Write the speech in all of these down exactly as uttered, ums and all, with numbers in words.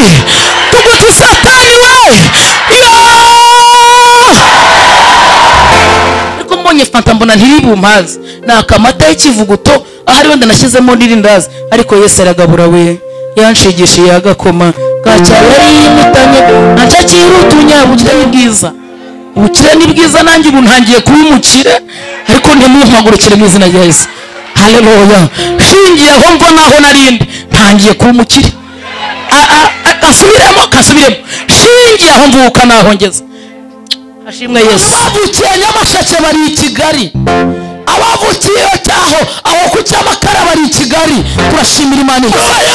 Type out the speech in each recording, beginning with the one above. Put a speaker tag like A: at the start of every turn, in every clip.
A: tuguti satani we ariko mbonye fanta mbona ntiribumpaze nakamata y'ikivuguto ahari wenda nashyizemo n'irindazi ariko Yesu aragabura we yanshigishiye agakoma gacyari yimitanye nacakira utunyabukire n'ibwiza ubukire n'ibwiza nanjye ubu ntangiye kuba umukire ariko ntimumpagurukire mu izina rya Yesu. Haleluya. Shingiye aho mva naho narindi ntangiye kuba umukire. Kasubiremo kasubiremo shingiye aho mvuka naho ngeze. Hashimwe Yesu. Abavukiye Nyamasheke bari i Kigali, abavukiye cyaho aho ku Cyamakara bari i Kigali. Turashimira Imana.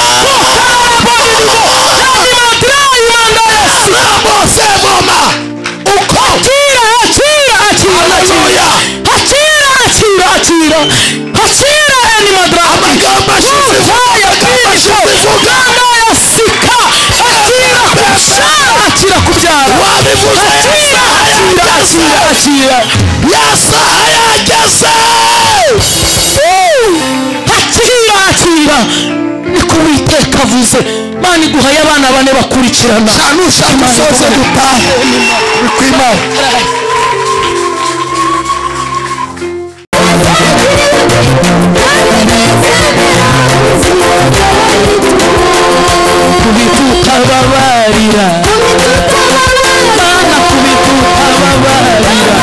A: Kavuze Imana iguhaye abana bane bakurikirana shanushaka soze dutahe kwimana kubituka babarira Mana kubituka babarira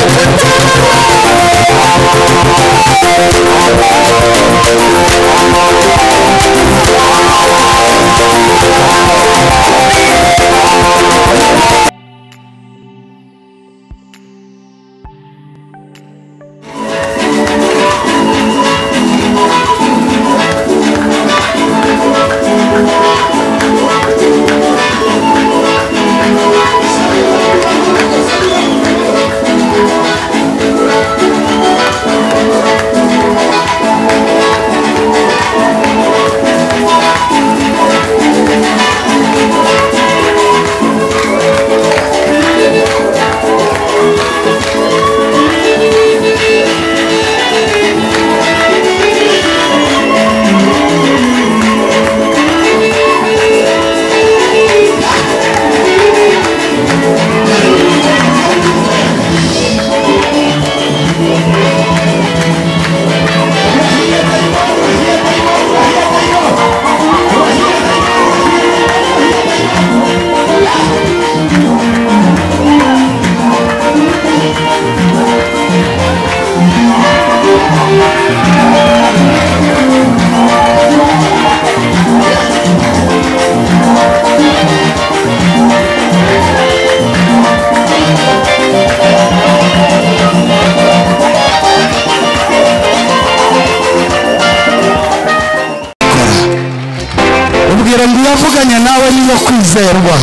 A: kwizerwa.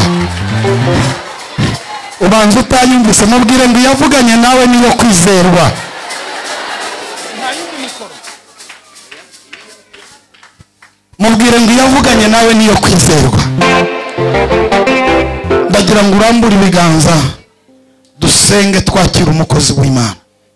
A: Ubanza utanyumvise mubwire ngo yavuganye nawe niyo kwizerwa. Mubwire ngo yavuganye nawe niyo kwizerwa. Ndagira ngo urambure ibiganza dusenge twakira umukozi w'Imana.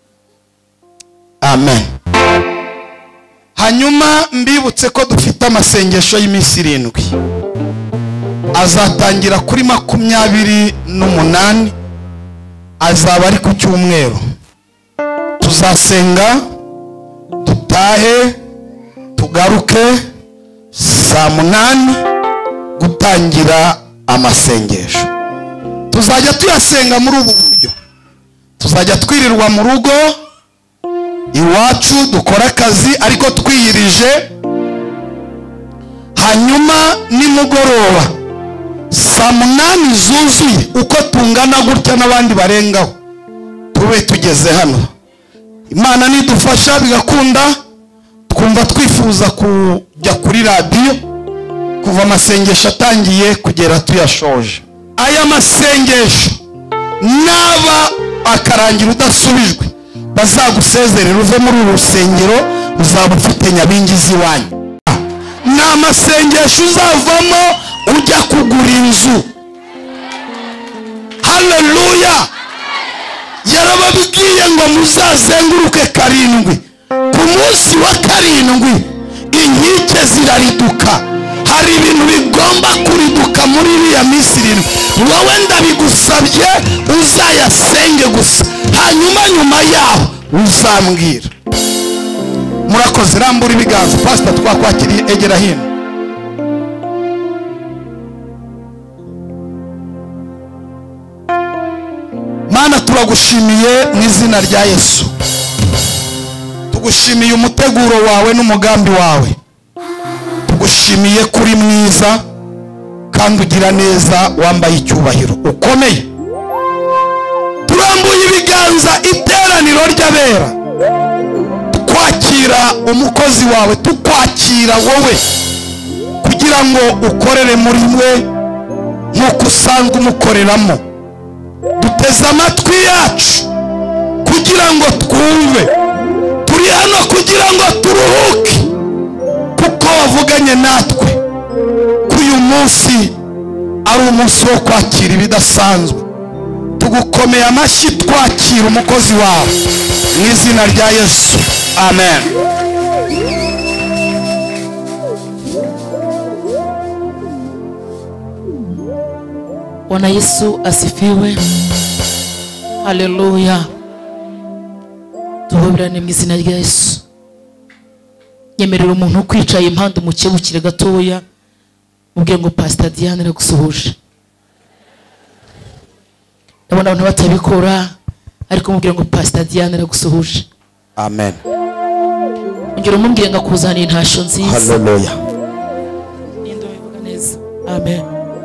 A: Amen. Hanyuma mbibutse ko dufite amasengesho y'iminsi irindwi. Azatangira kuri makumyabiri n'umunani, azaba ari ku cyumweru. Tuzasenga, dutahe, tugaruke saa munani gutangira amasengesho. Tuzajya tuyasenga muri ubu buryo. Tuzajya twirirwa mu rugo iwacu dukora akazi ariko twiyirije. Hanyuma nimugoroba saa munani zuzuye uko tungana gutya n'abandi barengaho tube tugeze hano. Imana nidufasha bigakunda twumva twifuza kujya kuri radio kuva amasengesho atangiye kugera tuyashoje. Aya masengesho naba akarangira udasubijwe bazagusezerera uve muri uru rusengero uzaba ufite nyabingizi wanyu. Na masengesho uzavamo ujya kugura inzu. Haleluya. Yarababwiye ngo muzazenguruke karindwi. Ku munsi wa karindwi inkike zirariduka
B: hari ibintu bigomba kuriduka muri iriya minsi irindwi. Wowe ndabigusabye uzayasenge gusa, hanyuma nyuma yaho uzambwira. Murakoze, rambura ibiganza. Pastor twakwakiriye, egera hino. Mana turagushimiye mu izina rya Yesu. Tugushimiye umuteguro wawe n'umugambi wawe. Tugushimiye kuri mwiza kandi ugira neza, wambaye icyubahiro ukomeye. Turambuye ibiganza iteraniro ry'abera, twakira umukozi wawe, tukwakira wowe kugira ngo ukorere muri mwe nk'uko usanzwe umukoreramo. Duteze amatwi yacu kugira ngo twumve, turi hano kugira ngo turuhuke, kuko wavuganye natwe ko uyu munsi ari umunsi wo kwakira ibidasanzwe. Tugukomeye amashyi twakira umukozi wawe mu izina rya Yesu, amen.
A: Bwana Yesu asifiwe. Haleluya. Tuhobirane mu izina rya Yesu. Nyemerera umuntu ukwicaye impande umukebukire gatoya, mubwiye ngo Pastor Diane aragusuhuje. Ndabona abantu batabikora, ariko mubwiye ngo Pastor Diane aragusuhuje.
B: Amen.
A: Ongera umubwiye ngo akuzaniye intasho nziza.
B: Haleluya.
A: Nindo bivuga neza. Amen.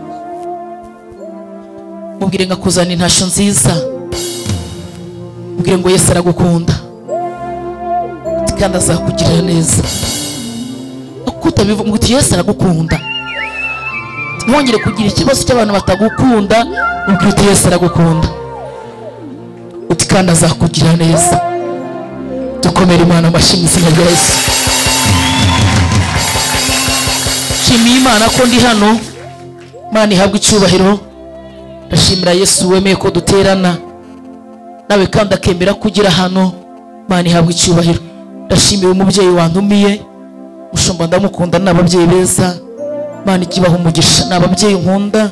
A: Mubwire ngo akuzaniye intasho nziza. Mubwire ngo Yesu aragukunda kandi azakugirira neza. Ukutabivuga ngo Yesu aragukunda, ntongere kugira ikibazo cy'abantu batagukunda. Mubwire uti Yesu aragukunda uti kandi azakugirira neza. Dukomere Imana amashyi mu izina rya Yesu. Shimiye Imana ko ndi hano. Imana ihabwe icyubahiro. Ndashimira Yesu wemeye ko duterana nawe kandi akemera kugira hano. Imana ihabwe icyubahiro. Ndashimira umubyeyi wantumiye, mushumba ndamukunda, n'ababyeyi beza. Imana ikibaha umugisha. N'ababyeyi nkunda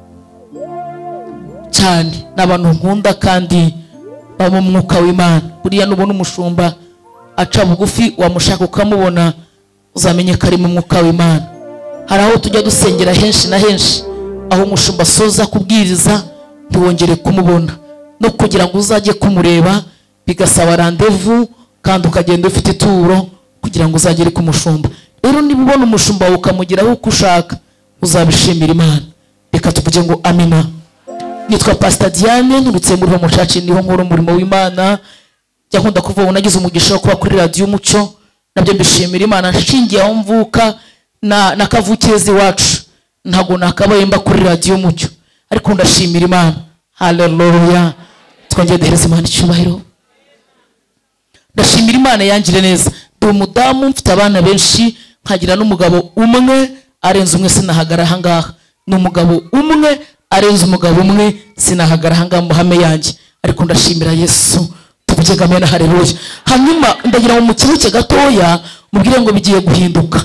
A: cyane, n'abantu nkunda kandi baba mu mwuka w'Imana. Buriya nubona umushumba aca bugufi wamushaka ukamubona, uzamenye ko ari mu mwuka w'Imana. Hari aho tujya dusengera henshi na henshi, aho umushumba asoza kubwiriza ntiwongere kumubona, no kugira ngo uzajye kumureba bigasaba randevu, kandi ukagenda ufite ituro kugira ngo uzagere ku mushumba. Rero niba ubona umushumba wawe ukamugeraho uko ushaka, uzabishimira Imana. Reka tuvuge ngo amina. Nitwa Pastor Diane, nturutse muri ho mucaci, niho nkora umurimo w'Imana. Jya nkunda kuvuga nagize umugisha wo kuba kuri radio Umucyo, nabyo mbishimira Imana. Nshingiye aho mvuka na nakavukezi wacu, ntago nakabaye mba kuri radio Umucyo, ariko ndashimira Imana. Haleluya. Twongeye duhereza Imana icyubahiro. Ndashimira Imana yangire neza. Ndi umudamu mfite abana benshi, nkagira n'umugabo umwe arenze umwe, sinahagara aha ngaha. N'umugabo umwe arenze umugabo umwe, sinahagara aha ngaha mu mahame yanjye, ariko ndashimira Yesu. Tuvuge amen, haleluya. Hanyuma ndagira mu mukibuke gatoya mubwire ngo bigiye guhinduka.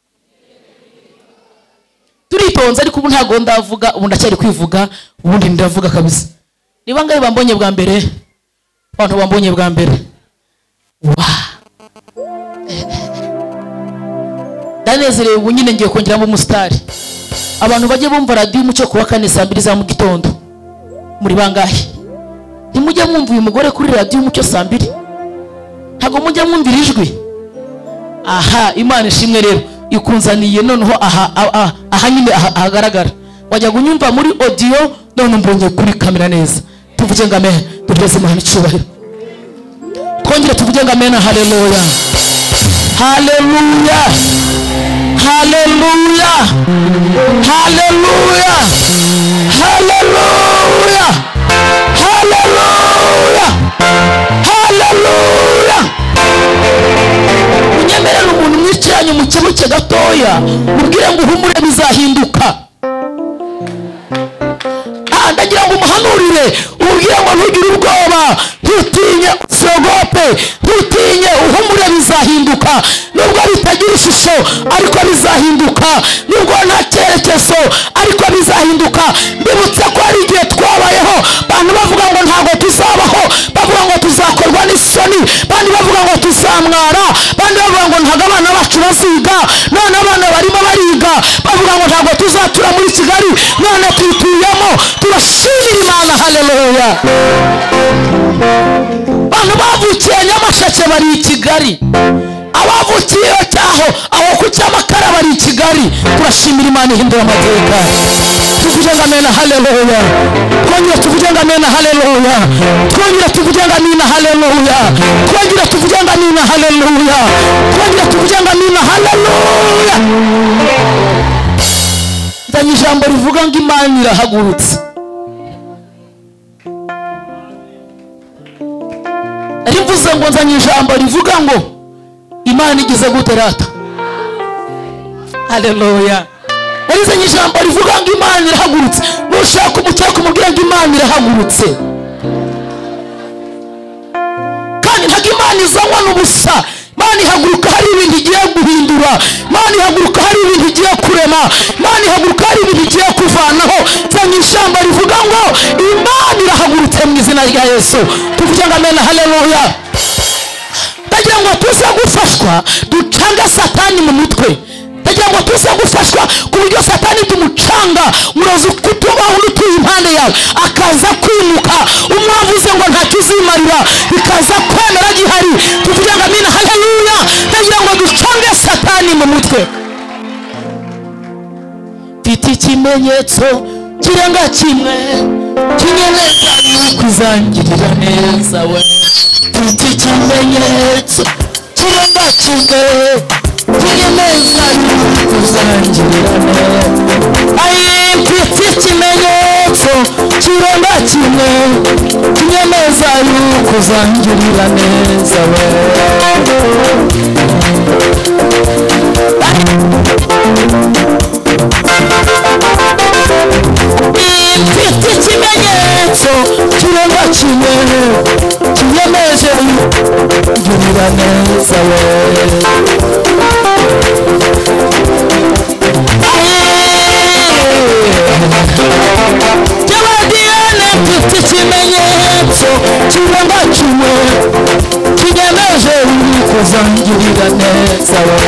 A: Turitonze ariko ubu ntago ndavuga, ubu ndacyari kwivuga, ubundi ndavuga kabisa. Niba ngaye bambonye bwa mbere, abantu bambonye bwa mbere, wa ndanezerewe. Ubu nyine ngiye kongeramo umusitari. Abantu bajye bumva radio Umucyo kuwa kane saa mbiri za mu gitondo. Muri bangahe ntimujya mwumva uyu mugore kuri radio Umucyo saa mbiri? Ntago mujya mwumvira ijwi? Aha, Imana ishimwe. Rero ikunzaniye noneho aha aha, aha nyine ahagaragara. Wajya gunyumva muri audio, none mbonye kuri kamera neza. Tuvuge ngo amen. Tuvuze Imana icyubahiro. Twongere tuvuge ngo amen. Haleluya. Haleluya. Haleluya. Haleluya. Haleluya. Haleluya. Haleluya. Unyemerera umuntu mwicanye mu kibuke gatoya, mubwire ngo uhumure bizahinduka.
B: ndagira ngo umuhanurire ubwire ngo ntugire ubwoba, ntutinye sogope, ntutinye uhumure, bizahinduka. Nubwo bitagira ishusho ariko bizahinduka, nubwo nta cyerekezo ariko bizahinduka. Mbibutse ko hari igihe twabayeho abantu bavuga ngo ntabwo tuzabaho, bavuga ngo tuzakorwa n'isoni, bandi bavuga ngo tuzamwara, bandi bavuga ngo ntabwo abana bacu baziga, none abana barimo bariga, bavuga ngo ntabwo tuzatura muri Kigali, none tuyituyemo. Turashimira Imana, haleluya. Abantu bavukiye Nyamasheke bari i Kigali, abavukiye cyaho aho ku Cyamakara bari i Kigali. Turashimira Imana ihindura amateka. Tuvuge ngo amen, haleluya. Twongere tuvuge ngo amen, haleluya. Twongere tuvuge ngo amen, haleluya. Twongere tuvuge ngo amen, haleluya. Twongere tuvuge ngo amen, haleluya. Nzanye ijambo rivuga ngo Imana irahagurutse. Rivuze ngo nzanye ijambo rivuga ngo Imana igize gute rata, haleluya. Nzanye ijambo rivuga ngo Imana irahagurutse. Nushaka umucyaka umubwira ngo Imana irahagurutse, kandi ntabwo Imana izanywa n'ubusa. Imana ihaguruka hari ibintu igiye guhindura, Imana ihaguruka hari ibintu igiye kurema, Imana ihaguruka hari ibintu igiye kuvanaho. Nzanye ijambo rivuga ngo Imana irahagurutse mu izina rya Yesu. Tuvuge ngo amen, haleluya. Ndagira ngo tuze gufashwa ducanga Satani mu mutwe, ndagira ngo tuze gufashwa ku buryo Satani tumucanga murozi kutuba utuye impande yawe akaza kwimuka, umwavuze ngo ntacyo uzimarira bikaza kwemera gihari. Tuvuge ngo amen, haleluya. Ndagira ngo ducange Satani mu mutwe. Mfite ikimenyetso kirenga kimwe kinyemeza yuko uzangirira neza we. Mfite ikimenyetso kirenga kimwe kinyemeza yuko uzangirira neza. Ayi, mfite ikimenyetso kirenga kimwe kinyemeza yuko uzangirira neza we. Mfite ikimenyetso kirenga kimwe kiyemeje ugirira neza we. Jabadiyane, mfite ikimenyetso kirenga kimwe kiyemeje kuzangirira neza we.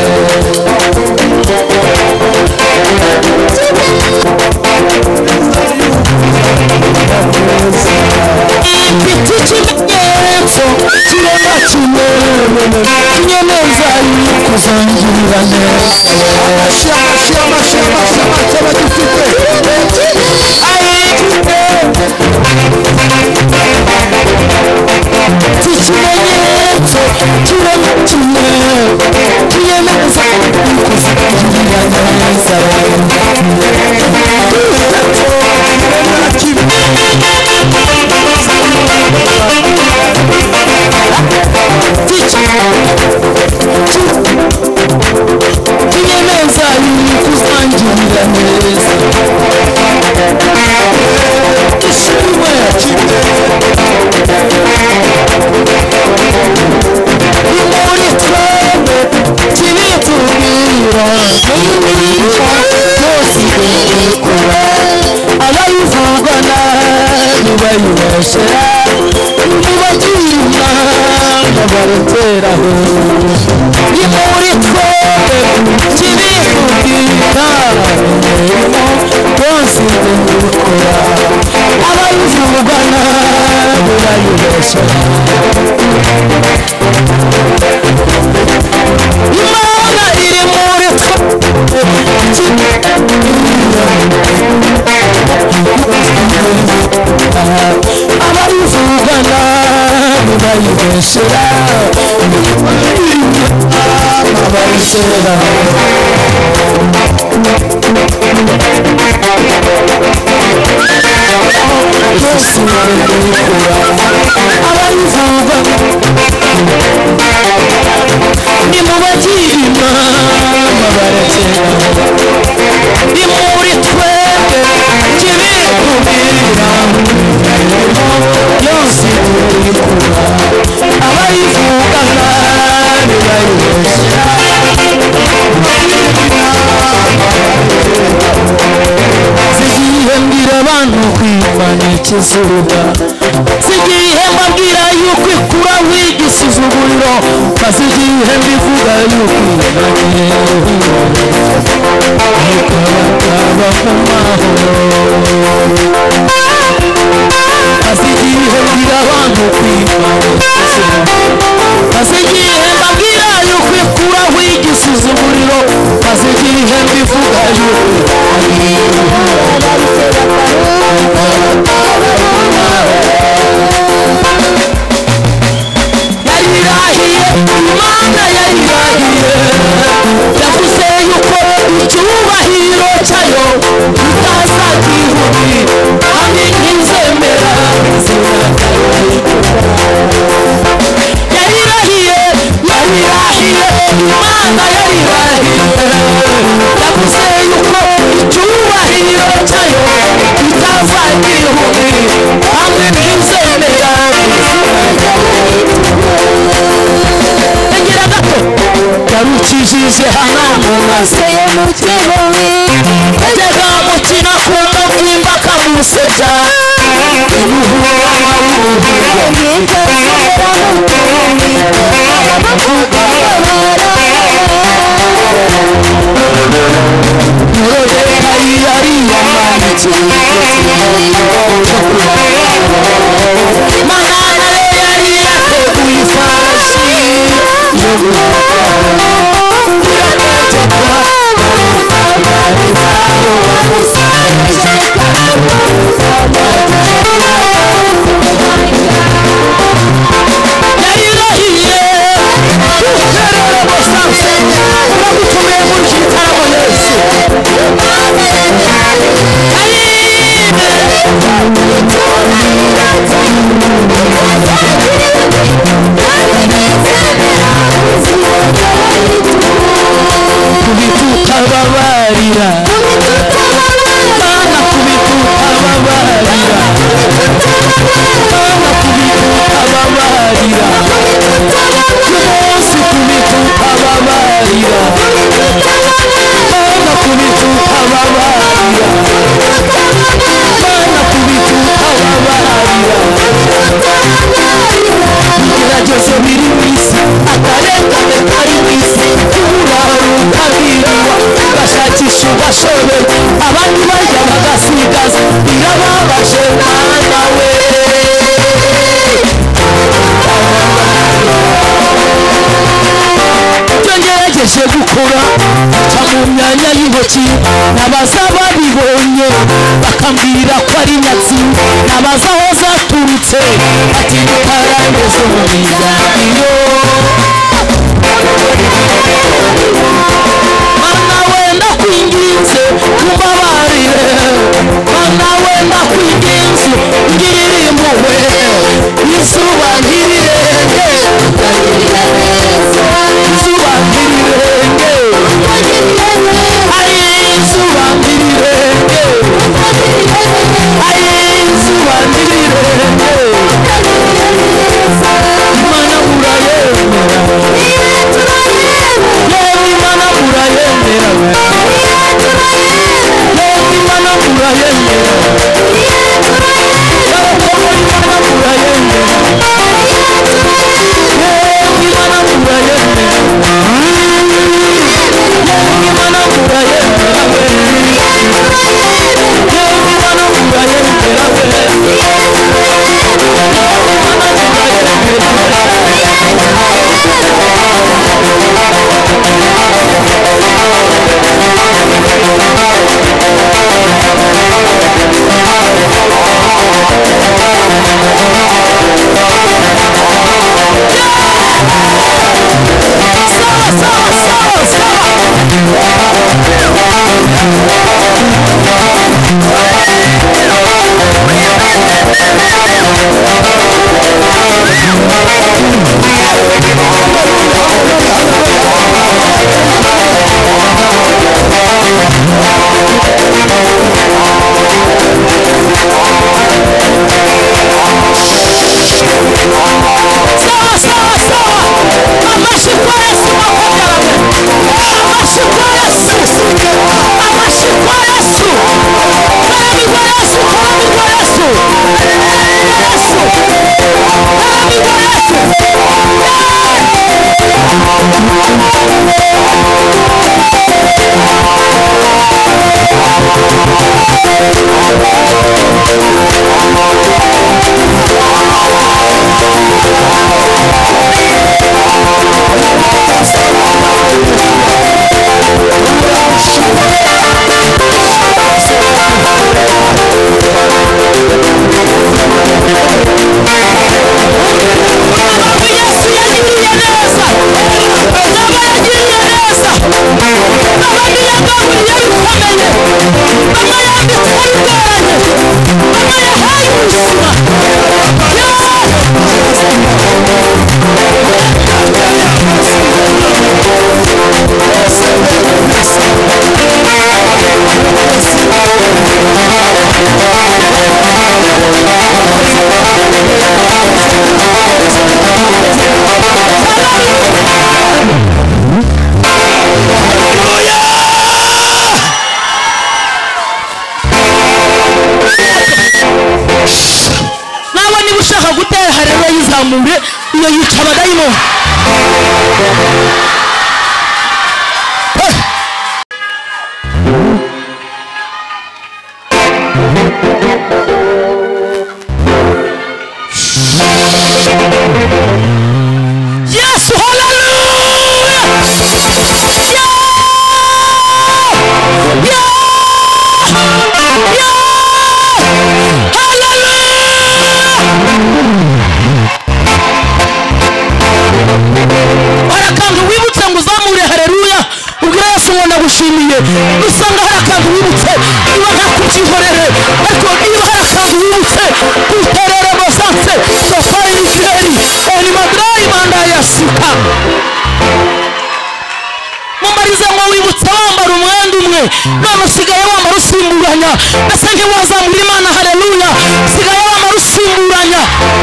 B: Mfite ikimenyetso kirenga kimwe kinyemeza kuzangirira neza. Amashi, amashi, amashi, amashi, amashi abagifite. Mfite ikimenyetso kirenga kimwe kinyemeza kuzangirira neza. Kinyemeza kuzangirira neza. Ishimwe kimwe imuri twebe kibitubwira n'ibirika byose bikora. Abayivugwa nabi bayibashira, nibagira inama barateraho. Imuri twebe kibitubwira imirimo byose bikora. Abayivugwa nabi bayibashira, Imana iri muri twebe. Abayivugwa nabi bayibashira, abayisera byose bikora. Abayivugwa nimubagire inama barekera. Ni muri twebwe kibikubwira
A: abantu kwimana ikizuba sigihe mbabwira yuko ikuraho igisuzuguriro maze igihe mbivuga yuko imanye ikabakaba mu mahoro maze igihe mbwira abantu kwimana ikizuba maze igihe mbabwira yuko ikuraho igisuzuguriro maze igihe mbivuga yuko yarirahiye Imana yarirahiye yavuze yuko icyubahiro cyayo itazagihubi kandi ntizemera yarirahiye yarirahiye Imana yarirahiye yavuze yuko icyubahiro cyayo itazagihubi kandi ntizemera Engera gato yarukijije hano mu maseye mu kibobi yajyaga mukina ku muvimba akamusebya imuhura Murodeka yari yamanitse Manana yari yateguye ifarashi yarirahiye uherere musanze uragutumiye muri iki gitaramo Yesu kubituka babarira Mana kubituka babarira Mana kubituka babarira Kumunsi kubituka babarira Mana kubituka babarira Mana kubituka babarira Igeragezo biri mu isi akarengane kari mu isi uraruka biriwa bashakisha ubashobe abandi barya bagasigaza birababaje mwana we ibyo ngerageje gukora nca mu myanya y'intoki nabaza babibonye bakambwira ko ari nyatsi nabaza aho zaturutse ati dutarangeze mu biganiro Mana wenda kwinginze kumbabarire Mana wenda kwinginze ngirira impuhwe izuba ntirirenge izuba ntirirenge ayi izuba ntirirenge ayi izuba ntirirenge Mana bitari bigoranye mama yahaye ubuzima nawe niba ushaka gutera hareruya yizamure iyo yica abadayimoni. Yesu haleluya ya ya ya haleluya. Hari akantu wibutse ngo uzamure hareruya ubwira Yesu ngo ndagushimiye. Usanga hari akantu wibutse niba nta kubyihorere ariko niba hari akantu wibutse kuterere bosanse sofari ikireri ni madrayi manda ya sika mumarize ngo wibutse wambara umwenda umwe none usigaye wambara usimburanya ese ntiwazamura Imana hareruya usigaye wambara usimburanya.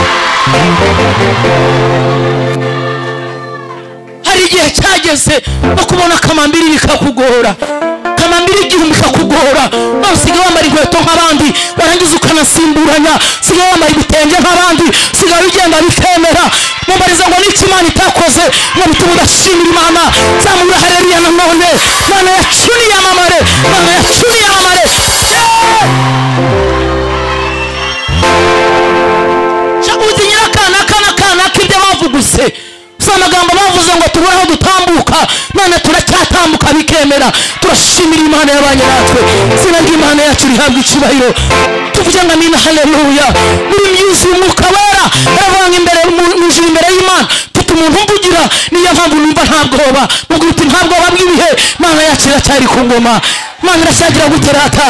A: Hari igihe cyageze no kubona kamambiri bikakugora kamambiri igihumbi bikakugora none usigaye wambara inkweto nk'abandi warangiza ukanasimburanya usigaye wambara ibitenge nk'abandi usigaye ugenda bikemera. Mumarize ngo n'iki Imana itakoze ngo bituma udashimira Imana. Zamura hareruya nanone Imana yacu niyamamare Imana yacu niyamamare. Uzi nyirakana kana kana k'ibyo bavuguse usa amagambo bavuze ngo tubure aho dutambuka none turacyatambuka bikemera. Turashimira Imana yabanye natwe izina ry'Imana yacu rihabwa icyubahiro. Tuvuge ngo amina haleluya. Muri myuzi umwuka wera aravanga imbere mujuru imbere y'Imana mfite umuntu mvugira niyo mpamvu numva nta bwoba mubwo uti nta bwoba bw'ibihe Imana yacu iracyari ku ngoma. Imana irashagira guterata.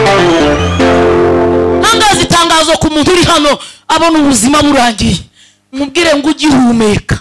A: Nangazi itangazo ku muntu uri hano abona ubuzima burangiye mubwire ngo ugihumeka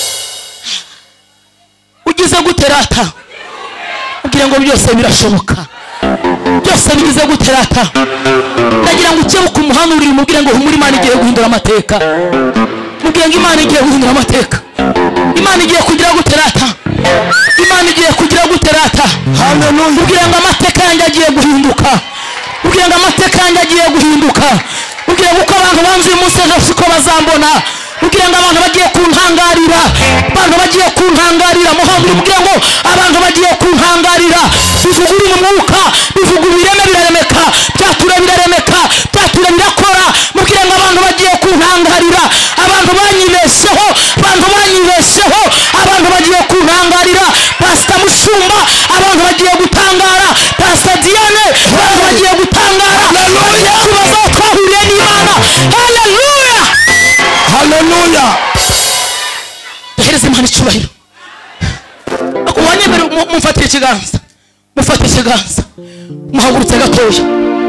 A: ugize guterata ubwire ngo byose birashoboka byose bigize guterata. Ndagira ngo ukebuke umuhanurire mubwire ngo humura Imana igiye guhindura amateka. Mubwire ngo Imana igiye guhindura amateka. Imana igiye kugira guterata. Imana igiye kugira guterata. Haleluya. Mubwire ngo amateka yanjye agiye guhinduka. Mubwire ngo amateka yanjye agiye guhinduka. Mubwire ngo uko abantu banze uyu munsi ejo siko bazambona. Mubwire ngo abantu bagiye kuntangarira abantu bagiye kuntangarira muhambire. Mubwire ngo abantu bagiye kuntangarira bivuga uri mu mwuka bivuga ibireme biraremeka byatura biraremeka byatura birakora. Mubwire ngo abantu bagiye kuntangarira abantu banyibesheho abantu banyibesheho abantu bagiye kuntangarira. Pastor Mushumba abantu bagiye gutangara. Pastor Diane abantu bagiye gutangara. Haleluya. Kubaza twahuriye n'Imana. Haleluya. Haleluya. Duhereze Imana icyubahiro. Akubonye mbere mumfatire ikiganza mufate ikiganza muhagurutse gatoya.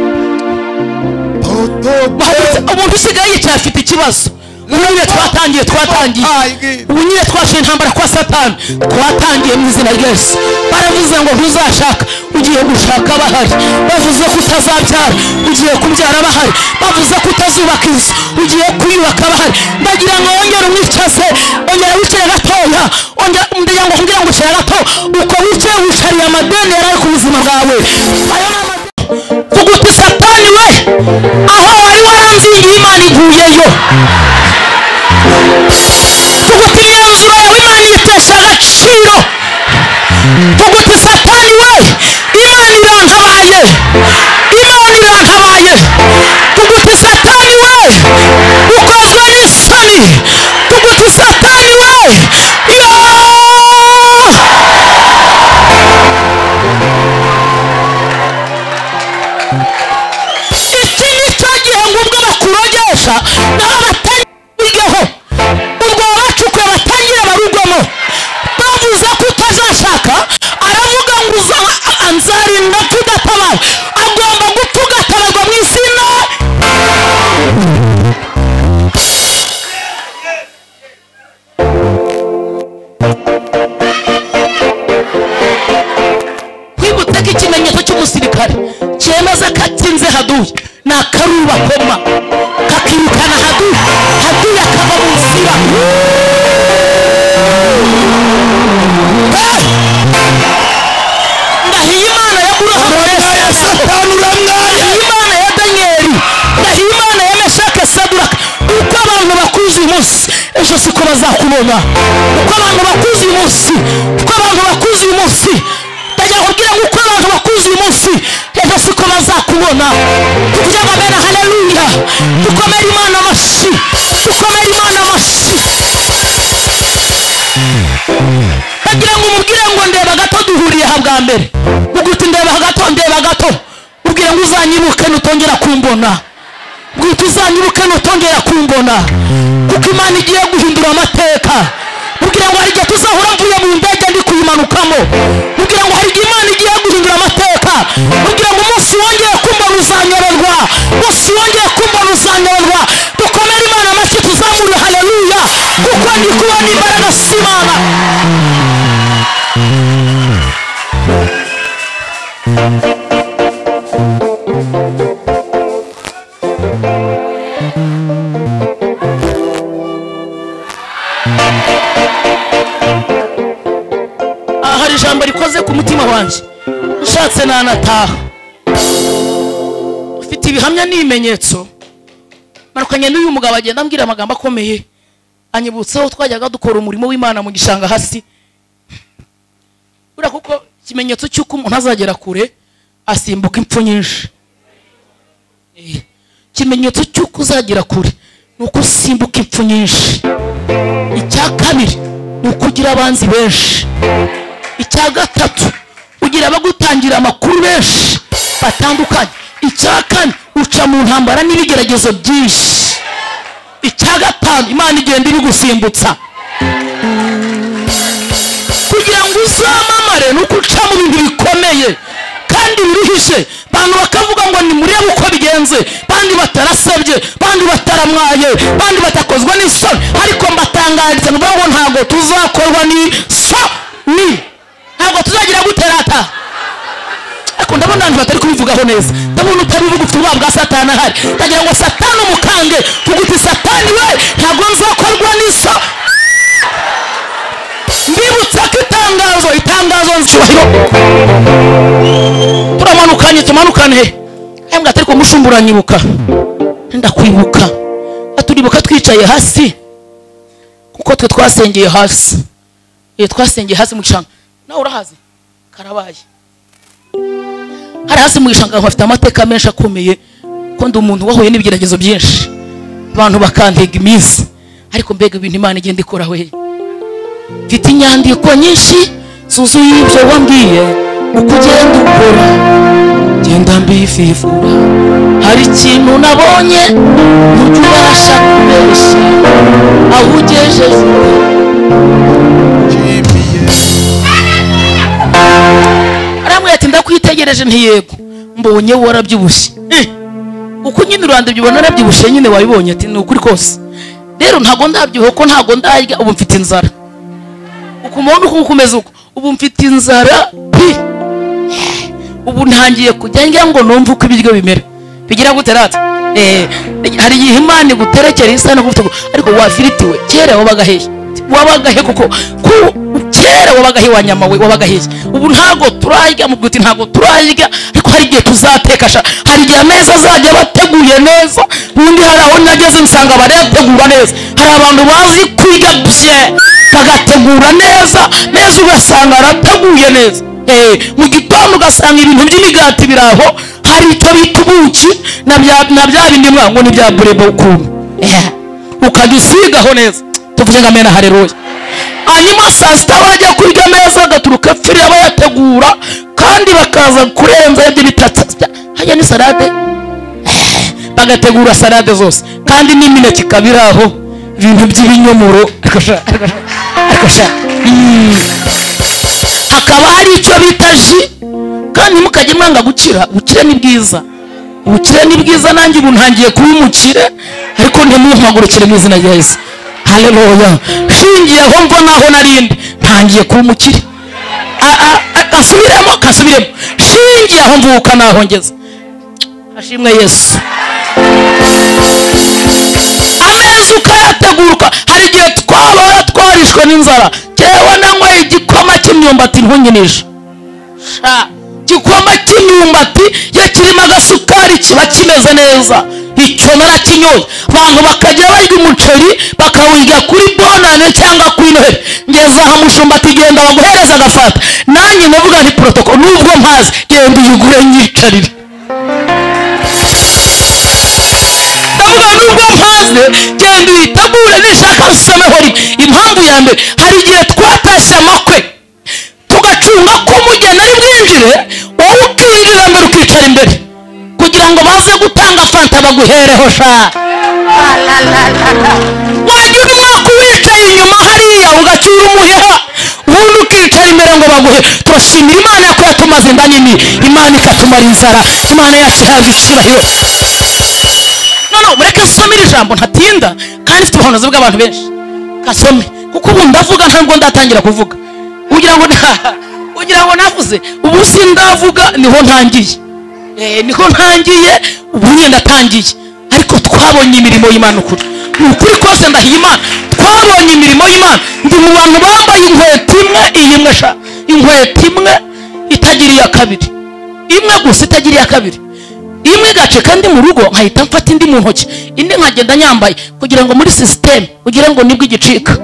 A: Umuntu usigaye yicaye afite ikibazo. Unyine twatangiye twatangiye unyine twashe intambara kwa Satani twatangiye mu izina rya Yesu. Baravuze ngo ntuzashaka ugiye gushaka bahari. Bavuze ko utazabyara ugiye kubyara bahari. Bavuze ko utazubaka inzu ugiye kuyubaka bahari. Ndagira ngo wongere umwicaze ongera wicare gatoya ongera ndagira ngo kugira ngo ushare gato uko wicaye wicariye amadeni yari ku buzima bwawe. Ayo vuguti Satani we aho wari waranzingiye Imana iguyeyo. Vuguti imyanzuro yawe Imana yitesha agaciro. Vuguti Satani we Imana irantabaye Imana irantabaye. Vuguti Satani we ukozwe n'isoni. Vuguti Satani we yo iki ni cyo gihe ngo ubwo bakurogesha nabo batangiyeho ubwo bacukuye batangire barugwamo. Bavuze ko utazashaka aravuga ngo anzarinda tudatabaye agomba gutuga haduye na karuba koma kakirukana haduye haduye akava mu nzira. Ndahiye Imana ya Aburahamu
B: ya Satani uramwaya,
A: Imana ya Danieli, ndahiye Imana ya Meshake Saduraka. Uko abantu bakuzi uyu munsi ejo siko bazakubona. Uko abantu bakuzi uyu munsi, uko abantu bakuzi uyu munsi, ndajya kubwira ngo uko abantu bakuzi uyu munsi ejo siko bazakubona. Tuvuge ngo amen, haleluya. Dukomere Imana amashyi, dukomere Imana amashyi. Bagira ngo umubwire ngo ndeba gato duhuriye ha bwa mbere, uguti ndeba gato ndeba gato, ubwire ngo uzanyibuke nutongera kumbona, ubwire uzanyibuke nutongera kumbona, kuko Imana igiye guhindura amateka. Ubwire ngo hari igihe tuzahura mvuye mu ndege ndi kuyimanukamo, ubwire ngo hari igihe Imana igiye guhindura amateka. Ubwire ngo umunsi wongeye kumbona uzanyoberwa, umunsi wongeye kumbona uzanyoberwa. Dukomere Imana amashyi tuzamure haleluya, kuko ndi kubona imbaraga z'Imana. Aha hari ijambo rikoze ku mutima wanjye, nshatse nanataha. Ufite ibihamya n'ibimenyetso. Marukanye n'uyu mugabo agenda ambwira amagambo akomeye, anyibutseho twajyaga dukora umurimo w'Imana mu gishanga hasi. Bura kuko ikimenyetso cy'uko umuntu azagera kure asimbuka impfu nyinshi. Eh, ikimenyetso cy'uko uzagera kure nuko usimbuka impfu nyinshi. Icya kabiri nuko ugira abanzi benshi. Icya gatatu ugira abagutangira amakuru benshi batandukanye. Icya kane uca mu ntambara n'ibigeragezo byinshi. Icya gatanu Imana igenda ibigusimbutsa kugira ngo uzamamare nuko uca mu bintu bikomeye kandi biruhije. Abantu bakavuga ngo ni murebe uko bigenze, bandi batarasebye, bandi bataramwaye, bandi batakozwe n'isoni, ariko mbatangariza ngo ntabwo tuzakorwa n'isoni, ntabwo tuzagira guterata. Ariko ndabona abantu batari kubivugaho neza, ndabona utabivuga ufite ubwoba bwa Satani ahari. Ndagira ngo Satani umukange, tuguti Satani we ntabwo nzakorwa n'isoni. Mbibutsa ko itangazo itangazo nzubahiro turamanukanye tumanukane embwa atari ko mushumbura nyibuka ndakwibuka aturibuka twicaye hasi kuko twe twasengeye hasi eh twasengeye hasi mu gishanga nawe urahazi karabaye hari hasi mu gishanga bafite amateka menshi akomeye ko ndi umuntu wahuye n'ibigeragezo byinshi abantu bakantega imizi ariko mbega ibintu Imana igenda ikora we mfite inyandiko nyinshi zuzuye ibyo wambwiye uko ugenda ukora genda mbififura hari ikintu nabonye ntujya ubasha kubeshya aho ugejeje aramubwira ati ndakwitegereje ntiyego mbonye warabyibushye uko nyine uranda byibona narabyibushye nyine wabibonye ati ni ukuri kose rero ntago ndabyiho ko ntago ndarya ubu mfite inzara uko umuntu uko ukomeza uko ubu mfite inzara ubu ntangiye kujya ngira ngo numve uko ibiryo bimera bigira guterata eh hari igihe Imana iguterekera isana gufite ariko wafiritiwe kera wabaga hehe wabaga he kuko kera wabaga he wanyama we wabaga he ubu ntago turarya mu bwuti ntago turarya ariko hari igihe tuzatekasha hari igihe ameza azajya bateguye neza ubundi hari aho nageze nsanga barategura neza hari abantu bazi kwiga bye bagategura neza neza ugasanga arateguye neza eh mu gitondo ugasanga ibintu by'imigati biraho hari icyo bita ubuki na bya na bya bindi mwango ni bya burebo ukuntu eh ukagisigaho neza tuvuge ngo amena haleluya hanyuma saa sita bajya kurya neza gaturuka firi abayategura kandi bakaza kurenza ibyo bitatsa hajya ni salade bagategura salade zose kandi n'imineke kabiraho ibintu by'ibinyomoro akasha akasha hakaba hari icyo bita ji kandi mukajya mwanga gukira gukira ni bwiza ubukire ni bwiza nanjye ubu ntangiye kubimukire ariko ntimumpagurukire mu izina rya Yesu haleluya shingiye aho mvo naho narindi ntangiye kubimukire kasubiremo kasubiremo shingiye aho mvuka naho ngeze ashimwe Yesu. Ameza ukayateguruka. Hari igihe twabara twarishwe n'inzara, jewe nanyweye igikoma cy'imyumbati ntunyinisha. Sha igikoma cy'imyumbati iyo kirimo agasukari kiba kimeze neza, icyo narakinyoye. Abantu bakajya barya umuceri bakawurya kuri bonane cyangwa kuri noheli, ngeze aha mushumbati genda baguhereza agafata, nanjye muvuga nti protocol nubwo mpazi genda uyigure nyicarire. Ndavuga nubwo mpaze genda uyitegure nishaka usomeho. Impamvu ya mbere, hari igihe twatashye amakwe tugacunga ko umugeni ari bwinjire, wowe ukinjira mbere ukicara imbere kugira ngo baze gutanga fanta baguhereho. Sha wagira umwaka wicaye inyuma hariya ugacyura umuheha, ubundi ukicara imbere ngo baguhe. Turashimira Imana ko yatumaze inda nini, Imana ikatumara inzara, Imana yacu ihabwa icyubahiro. Noneho mureke nsomere ijambo ntatinda kandi mfite ubuhanuzi bw'abantu benshi. Kasome kuko ubu ndavuga ntabwo ndatangira kuvuga. Ugira ngo ugira ngo navuze ubu sindavuga, niho ntangiye. Eh niho ntangiye ubu nyine ndatangiye. Ariko twabonye imirimo y'Imana ukuri. Ukuri kose ndahiye Imana. Twabonye imirimo y'Imana. Ndi mu bantu bambaye inkweto imwe, iyi imwe sha. Inkweto imwe itagiriye kabiri. Imwe gusa itagiriye kabiri. Imwe gace kandi mu rugo nkahita mfata indi mu ntoki, indi nkagenda nyambaye kugira ngo muri system ugira ngo nibwo igicika.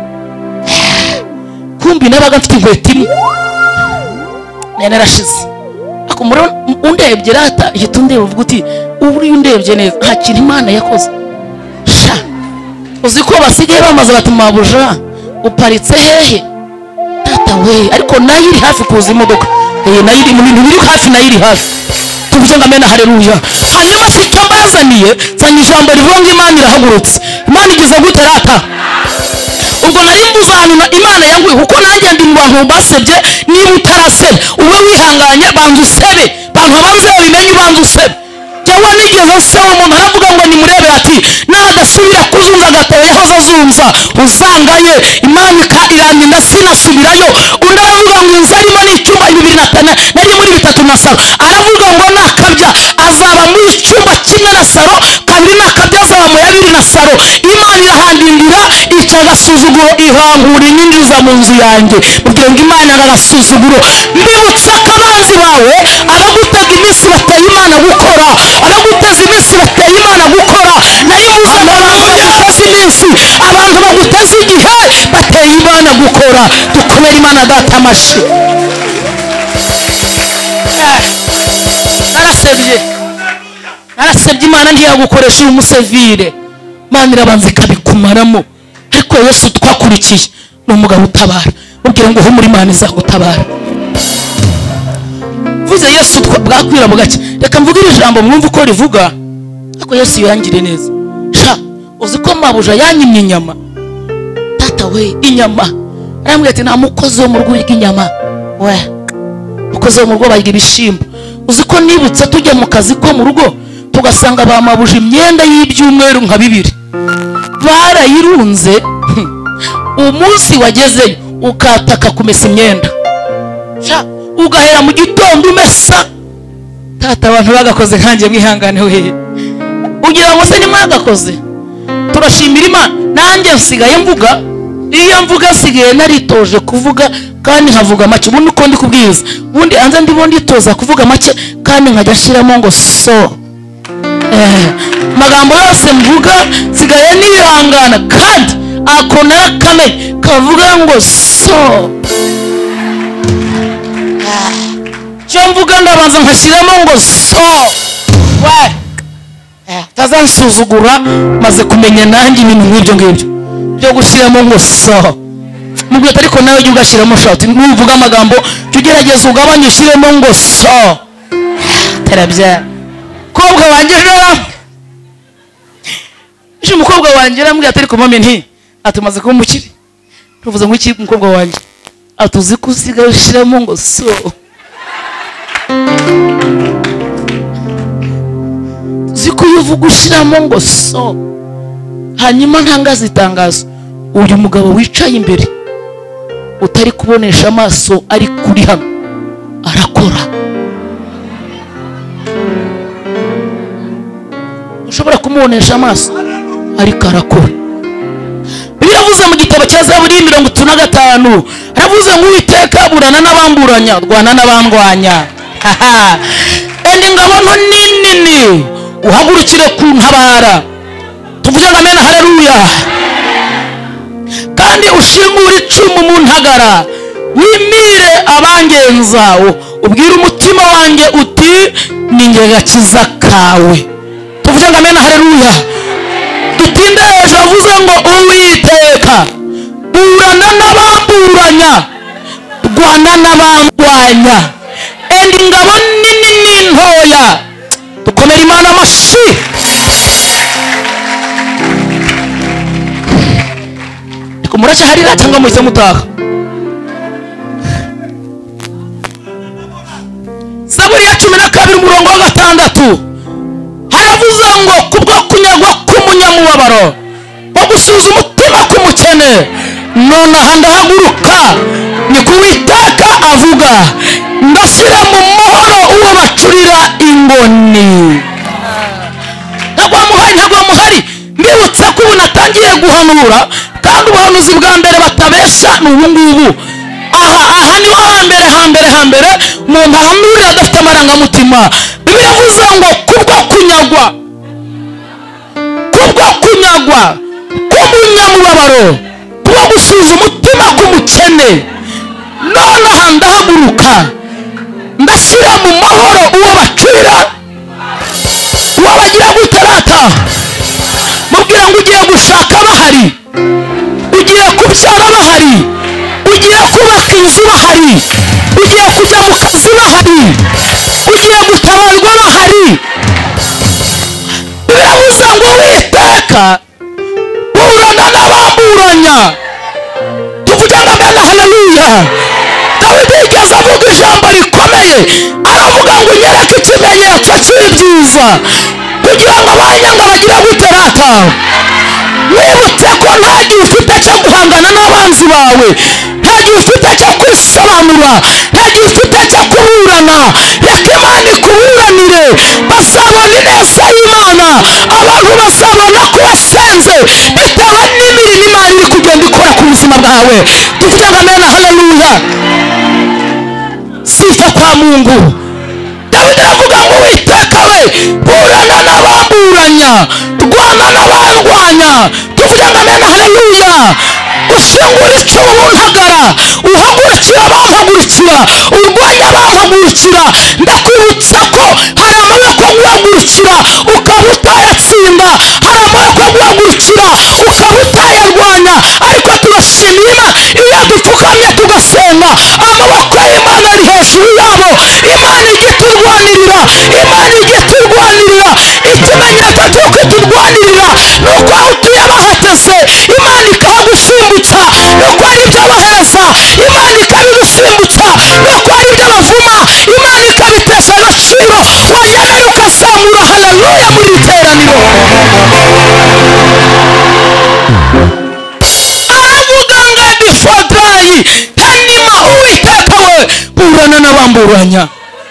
A: Kumbi nabaga mfite inkweto imwe nene rashize. Ako muri undebye rata ihita undeba uvuga uti uri undebye neza nta kintu Imana yakoze. Sha uzi ko basigaye bamaze bati mabuja uparitse hehe tata we, ariko nayo iri hafi kuza imodoka. Eh nayo iri mu bintu biri hafi, nayo iri hafi. Tuvuze ngo amena haleluya. Hanyuma si cyo bazaniye, zanye ijambo rivuga ngo Imana irahagurutse. Imana igeze gute rata? Ubwo nari mbuza hano Imana yanguye kuko nanjye ndi mu bantu basebye. Niba utarasebe ube wihanganye, banza usebe. Bantu abanze babimenye ubanza usebe. Jewe nigeze se umuntu aravuga ngo nimurebe ati nadasubira kuzunza agatabo yahoze azunza uzangaye, Imana irandinda sinasubirayo. Undi aravuga ngo inzu arimo n'icyumba bibiri na kane nari muri bitatu na saro, aravuga ngo nakabya azaba mu icyumba kimwe na saro, kabiri nakabya azaba mu yabiri na saro. Imana irahandindira ica agasuzuguro ihangura inyinjiza mu nzu yanjye. Mubwira ngo Imana agasuzuguro. Mbibutsa ko abanzi bawe abagutega iminsi bateye Imana gukora, abaguteza iminsi bateye Imana gukora. Nayo muza abantu baguteza iminsi, abantu baguteza igihe bateye Imana gukora. Dukomere Imana data amashi. Narasebye narasebye Imana ntiyagukoresha umusevire, Imana irabanza ikabikumaramo. Ariko Yesu twakurikiye ni umugabo utabara. Ubwira ngo humura Imana izagutabara. Vuze Yesu bwakwira bugake. Reka mvuge ijambo mwumva uko rivuga. Ariko Yesu yangire neza. Sha uzi ko mabuja yanyimye inyama. Tata we inyama. Arambwira ati nta mukozi wo mu rugo yiga inyama. We mukozi wo mu rugo bayiga ibishimbo. Uzi ko nibutse tujya mu kazi ko mu rugo tugasanga ba mabuja imyenda y'ibyumweru nka bibiri barayirunze. Umunsi wagezeyo ukataka kumesa imyenda, sha ugahera mu gitondo umesa. Tata abantu bagakoze nkanjye mwihangane we, ugira ngo se ni mwagakoze. Turashimira Imana. Nanjye nsigaye mvuga, iyo mvuga nsigaye naritoje kuvuga kandi nkavuga make. Ubundi uko ndi kubwiriza ubundi anza ndimo nditoza kuvuga make kandi nkajya nshiramo ngo so eh magambo yose mvuga nsigaye nihangana kandi ako narakame kavuga ngo so. Cyo mvuga ndabanza nkashiramo ngo so we eh tazansuzugura maze kumenya nanjye ibintu nk'ibyo ngibyo byo gushiramo ngo so. Mubwiye ariko nawe ujye ugashiramo shati. Nuvuga amagambo tugerageza ugabanye ushiremo ngo so. Terabya kobwa wanjye rero je umukobwa wanjye rambwiye atari ko mame nti atumaze ko mukiri. Tuvuze ngo iki umukobwa wanjye atuzi kusiga ushiramo ngo so. Ziko yuvuga ushiramo ngo so. Hanyuma ntangaza itangazo, uyu mugabo wicaye imbere utari kubonesha amaso ari kuri hano arakora. kumubonesha amaso, ariko arakora. Biravuze mu gitabo cya Zaburi mirongo itatu na gatanu, haravuze ngo Uwiteka burana n'abamburanya, rwana n'abandwanya. Enda ingabo nto nini uhagurukire kuntabara. Tuvuge ngo amen, haleluya. Kandi ushingure icumu mu ntagara, wimire abangenza, ubwira umutima wanjye uti ni njye gakiza kawe. Tuvuge ngo amen, haleluya. Dutinde hejuru avuze ngo Uwiteka burana n'abamburanya, rwana n'abandwanya. Enda ingabo nini n'intoya, dukomere Imana amashyi. Muracya harira cyangwa muhise mutaha? Zaburi ya cumi na kabiri umurongo wa gatandatu haravuze ngo kubwo kunyagwa k'umunyamubabaro wo gusubiza umutima k'umukene, nonaha ndahaguruka, ni ku Uwiteka avuga, ndashyira mu muhoro uwo bacurira ingoni. Ntabwo wamuhari, ntabwo wamuhari. Mbibutse ko ubu natangiye guhanura, kandi ubuhanuzi bwa mbere batabesha ni ubu ngubu. Aha aha niho hambere hambere hambere umuntu ahanurira adafite amarangamutima. Bibiliya ivuze ngo kubwo kunyagwa, kubwo kunyagwa k'umunyamubabaro, kubwo gusubiza umutima k'umukene, nonaha ndahaguruka, ndashyira mu mahoro uwo bacurira, uwo bagira guterata. Mubwira ngo ugiye gushaka bahari, ugiye kubyara bahari, ugiye kubaka inzu bahari, ugiye kujya mu kazi bahari, ugiye gutabarwa bahari. Biravuze ngo Uwiteka burana n'abamburanya. Tuvuge ngo amen, haleluya. Dawidi yigeze avuga ijambo rikomeye, aravuga ngo nyereke ikimenyetso cy'ibyiza, kugira ngo abanyanga bagira guterata. Wibutse ko nta gihe ufite cyo guhangana n'abanzi bawe, nta gihe ufite cyo kwisobanura, nta gihe ufite cyo kuburana. Reka Imana ikuburanire, bazabona ineza y'Imana. Abantu bazabona ko wasenze bitewe n'imirimo Imana iri kugenda ikora ku buzima bwawe. Tuvuge ngo amen, haleluya. Sifa kwa Mungu. Dawidi aravuga ngo Uwiteka we burana n'abamburanya, rwana n'abandwanya. Tuvuge ngo amen, haleluya. Ushingura icumu mu ntagara, uhagurukira abampagurukira, urwanya abampagurukira. Ndakwibutsa ko hari amaboko guhagurukira ukaba utayatsinda, hari amaboko guhagurukira ukaba utayarwanya. Ariko turashimira iyo dupfukamye tugasenga, amaboko y'Imana ari hejuru yabo. Imana igiturwanirira, Imana igiturwanirira. Ikimenyetso cy'uko iturwanirira ni uko aho utuye bahateze, Imana ikahagusimbutsa. Ni uko hari ibyo bahereza, Imana ikabigusimbutsa. Ni uko hari ibyo bavuma, Imana ikabitesha agaciro. Wayemera ukazamura haleluya muri iteraniro. Aravuga ngo Ebifodrayi, hanyuma Uwiteka we burana n'abamburanya.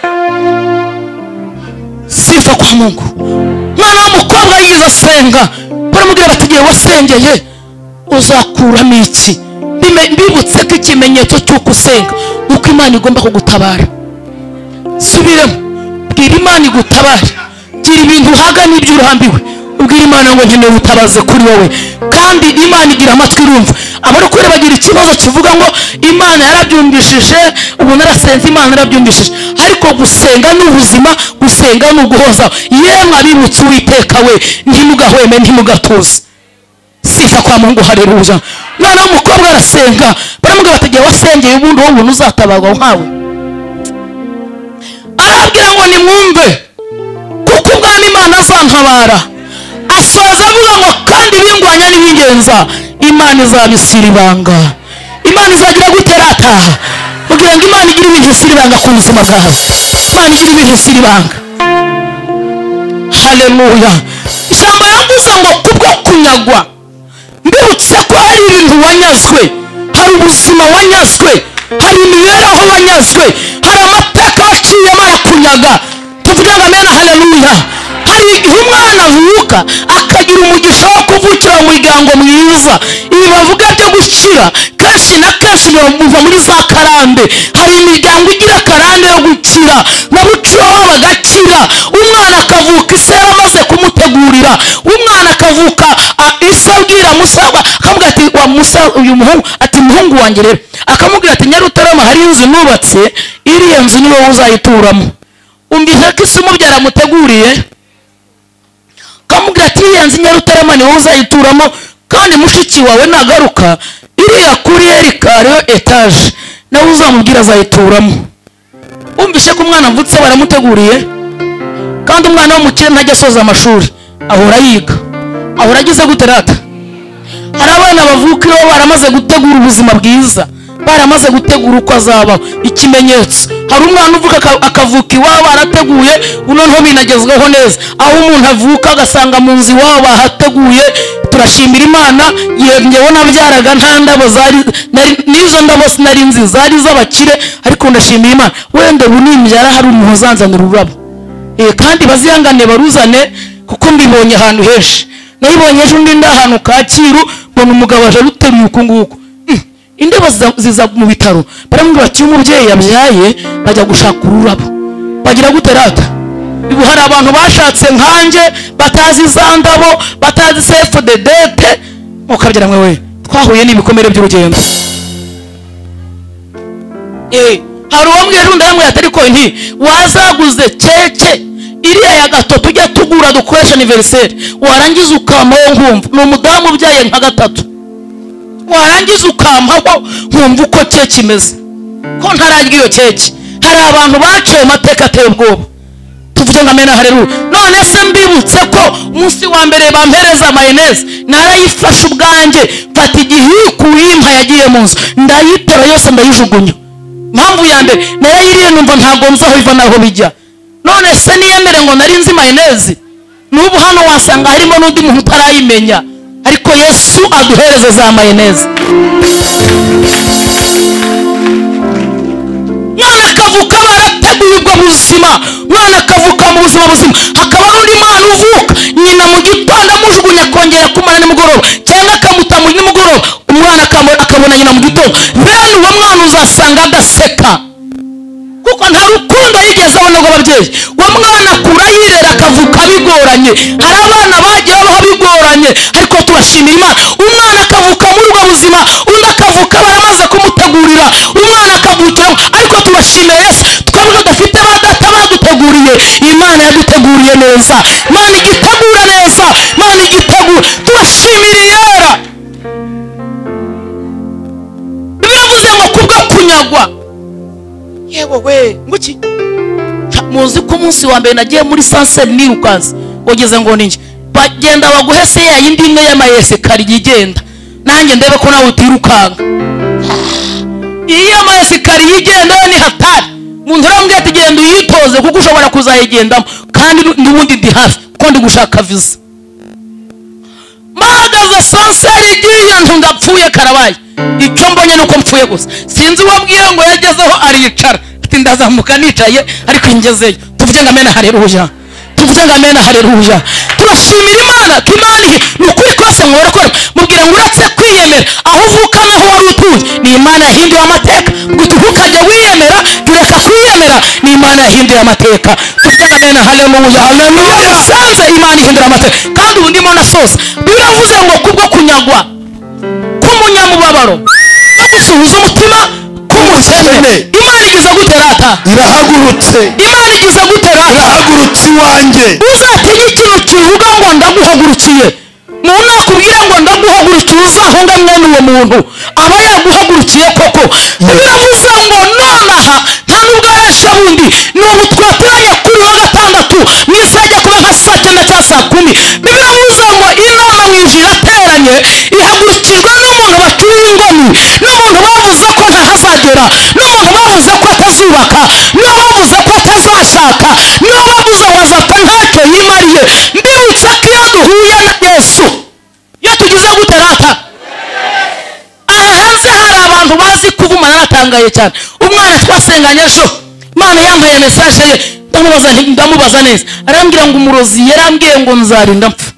A: Sifa kwa Mungu. Mwana w'umukobwa yigize asenga, baramubwira bati igihe wasengeye uzakuramo iki? Mbibutse ko ikimenyetso cy'uko usenga nuko Imana igomba kugutabara. Subiremo, bwira Imana igutabare. Gira ibintu uhaga n'ibyo urambiwe, ubwira Imana ngo nkeneye ubutabazi kuri wowe. Kandi Imana igira amatwi irumva. Abarokore bagira ikibazo kivuga ngo Imana yarabyumvishije, ubu narasenze Imana yarabyumvishije. Ariko gusenga ni ubuzima, gusenga ni uguhozaho. Yemwe abibutse Uwiteka we, ntimugahweme ntimugatuze. Sifa kwa Mungu, haleluya. Mwana w'umukobwa arasenga, baramubwira bati igihe wasengeye ubundi wowe ubuntu uzatabarwa nkawe. Arabwira ngo nimwumve, kuko ubwami Imana azantabara. Asoza avuga ngo kandi ibingwanya n'ibingenza Imana izabisira ibanga. Imana izagira guterata. Kugira ngo Imana igire ibintu isira ibanga ku buzima bwawe. Imana igire ibintu isira ibanga. Haleluya. Ijambo yavuze ngo kubwo kunyagwa. Mbibutse ko hari ibintu wanyazwe, hari ubuzima wanyazwe, hari imibereho wanyazwe, hari amateka waciyemo arakunyaga. Tuvuge ngo amen, haleluya. Hari umwana avuka akagira umugisha wo kuvukira mu muryango mwiza. Ibi bavuga byo gukira kenshi na kenshi biva muri za karande. Hari imiryango igira karande yo gukira na bucura wabo bagakira. Umwana akavuka ise yaramaze kumutegurira. Umwana akavuka ise abwira Musa akamubwira ati wa Musa uyu muhungu ati muhungu wanjye rero akamubwira ati Nyarutarama hari inzu nubatse iriya nzu niwe uzayituramo. Umbihe ko ise umubyara muteguriye akamubwira ati iriya nzu Nyarutarama niwe uzayituramo kandi mushiki wawe nagaruka iriya kuri Erika hariho etaje nawe uzamubwira azayituramo. Umvishe ko umwana mvutse baramuteguriye kandi umwana w'umukire ntajya asoza amashuri ahora yiga ahora agize guterata. Hari abana bavuka iyo baramaze gutegura ubuzima bwiza baramaze gutegura uko azabaho. Ikimenyetso hari umwana uvuka akavuka iwabo barateguye noneho binagezweho neza. Aho umuntu avuka agasanga mu nzu iwabo bahateguye. Turashimira Imana yewe nabyaraga nta ndabo zari n'izo ndabo sinari nzi zari z'abakire ariko ndashimira Imana wenda bunimbyara hari umuntu uzanzanira ururabo eh kandi bazihangane baruzane kuko mbibonye ahantu henshi. Nayibonye ejo ndi ndahantu Kacyiru mbona umugabo aje ruteruye uko nguko indabo ziza mu bitaro baramubwira ati umubyeyi yabyaye bajya gushaka ururabo bagira guterata. Ibu hari abantu bashatse nkanje batazi za ndabo batazi sefu de dete mukabyara mwewe twahuye n'ibikomere by'urugendo. Eh hari uwambwiye ejo ndamwe atari ko nti wazaguze keke iriya ya gato tujya tugura dukoresha anniversaire warangiza ukamaho nkumva ni umudamu ubyaye nka gatatu warangiza ukamaho nkumva uko keke imeze ko ntararya iyo keke. Hari abantu baciye amateka ateye ubwoba tuvuge ngo amena haleluya. None se mbibutse ko umunsi wa mbere bampereza mayonnaise narayifashe ubwanjye mfata igihiku yimpa yagiye mu nzu ndayitera yose ndayijugunya. Mpamvu ya mbere narayiriye numva ntabwo nzaho iva naho bijya. None se niyemere ngo nari nzi mayonnaise n'ubu hano wasanga harimo n'undi muntu utarayimenya ariko Yesu aduhereze za mayonnaise. Mwana akavuka barateguye ubwo buzima mwana akavuka mu buzima buzima. Hakaba n'undi mwana uvuka nyina mu gitondo amujugunya kongera kumara nimugoroba cyangwa akamuta mu nimugoroba umwana akabona nyina mu gitondo. Bene uwo mwana uzasanga agaseka kuko nta rukundo yigeze abona rw'ababyeyi. Uwo mwana akura yirera akavuka bigoranye. Hari abana bagiye babaho bigoranye ariko turashimira Imana umwana akavuka muri ubwo buzima undi akavuka baramaze kumutegurira umwana akavukira ariko turashimira Yesu twabwo dufite badata baduteguriye. Imana yaduteguriye neza. Imana igitegura neza. Imana igitegura turashimira yera. Bivuze ngo kubwo kunyagwa yewe we nguki muzi ko umunsi wa mbere nagiye muri Sanseri nirukanze ugeze ngo ninje bagenda baguhese ya yindi imwe y'amayese kari yigenda nanjye ndebe ko nawe utirukanga. Iyo amayese kari yigenda ni hatari umuntu urambwiye ati genda uyitoze kuko ushobora kuzayigendamo kandi n'ubundi ndi hafi ko ndi gushaka visa. Magaze Sanseri igiye ndapfuye karabaye. Icyo mbonye nuko mpfuye gusa sinzi wabwiye ngo yagezeho aricara ati ndazamuka nicaye ariko ingezeyo. Tuvuge ngo amena haleluya. Tuvuge ngo amena haleluya. Turashimira Imana kimani nukuri kose mworokora mubwira ngo uretse kwiyemera aho uvuka naho wari utuye ni Imana yahinduye amateka. Gutuvukaje wiyemera tureka kwiyemera ni Imana yahinduye amateka. Tuvuge ngo amena haleluya. Haleluya. Sanze Imana ihindura amateka kandi ubu ndimo nasoza. Biravuze ngo kubwo kunyagwa kumunyamubabaro agusuhuza umutima k'umukene. Imana igize guterata
B: irahagurutse.
A: Imana igize guterata
B: irahagurutse iwanjye.
A: Uzatinya ikintu kivuga ngo ndaguhagurukiye mu nakubwira ngo ndaguhagurukiye uzahunga mwene uwo muntu aba yaguhagurukiye koko. Biravuze ngo nonaha nta nubwo arasha bundi ni ubu twateranye kuri wa gatandatu nizajya kuba nka saa cyenda cyangwa saa kumi. Biravuze ngo inama mu ijuru irateranye ihagurukijwe n'umuntu batuye ingoni n'umuntu bavuze ko ntahazagera n'umuntu bavuze ko atazubaka niyo bavuze ko atazashaka niyo bavuze ngo azapfa ntacyo yimariye. Mbibutse ko iyo duhuye na Yesu iyo tugize guterata aha hanze hari abantu bazi kuvuma naratangaye cyane. Umwana twasenganye ejo Imana yampaye message ye ndamubaza ndamubaza neza arambwira ngo umurozi yarambwiye ngo nzarinda mpfa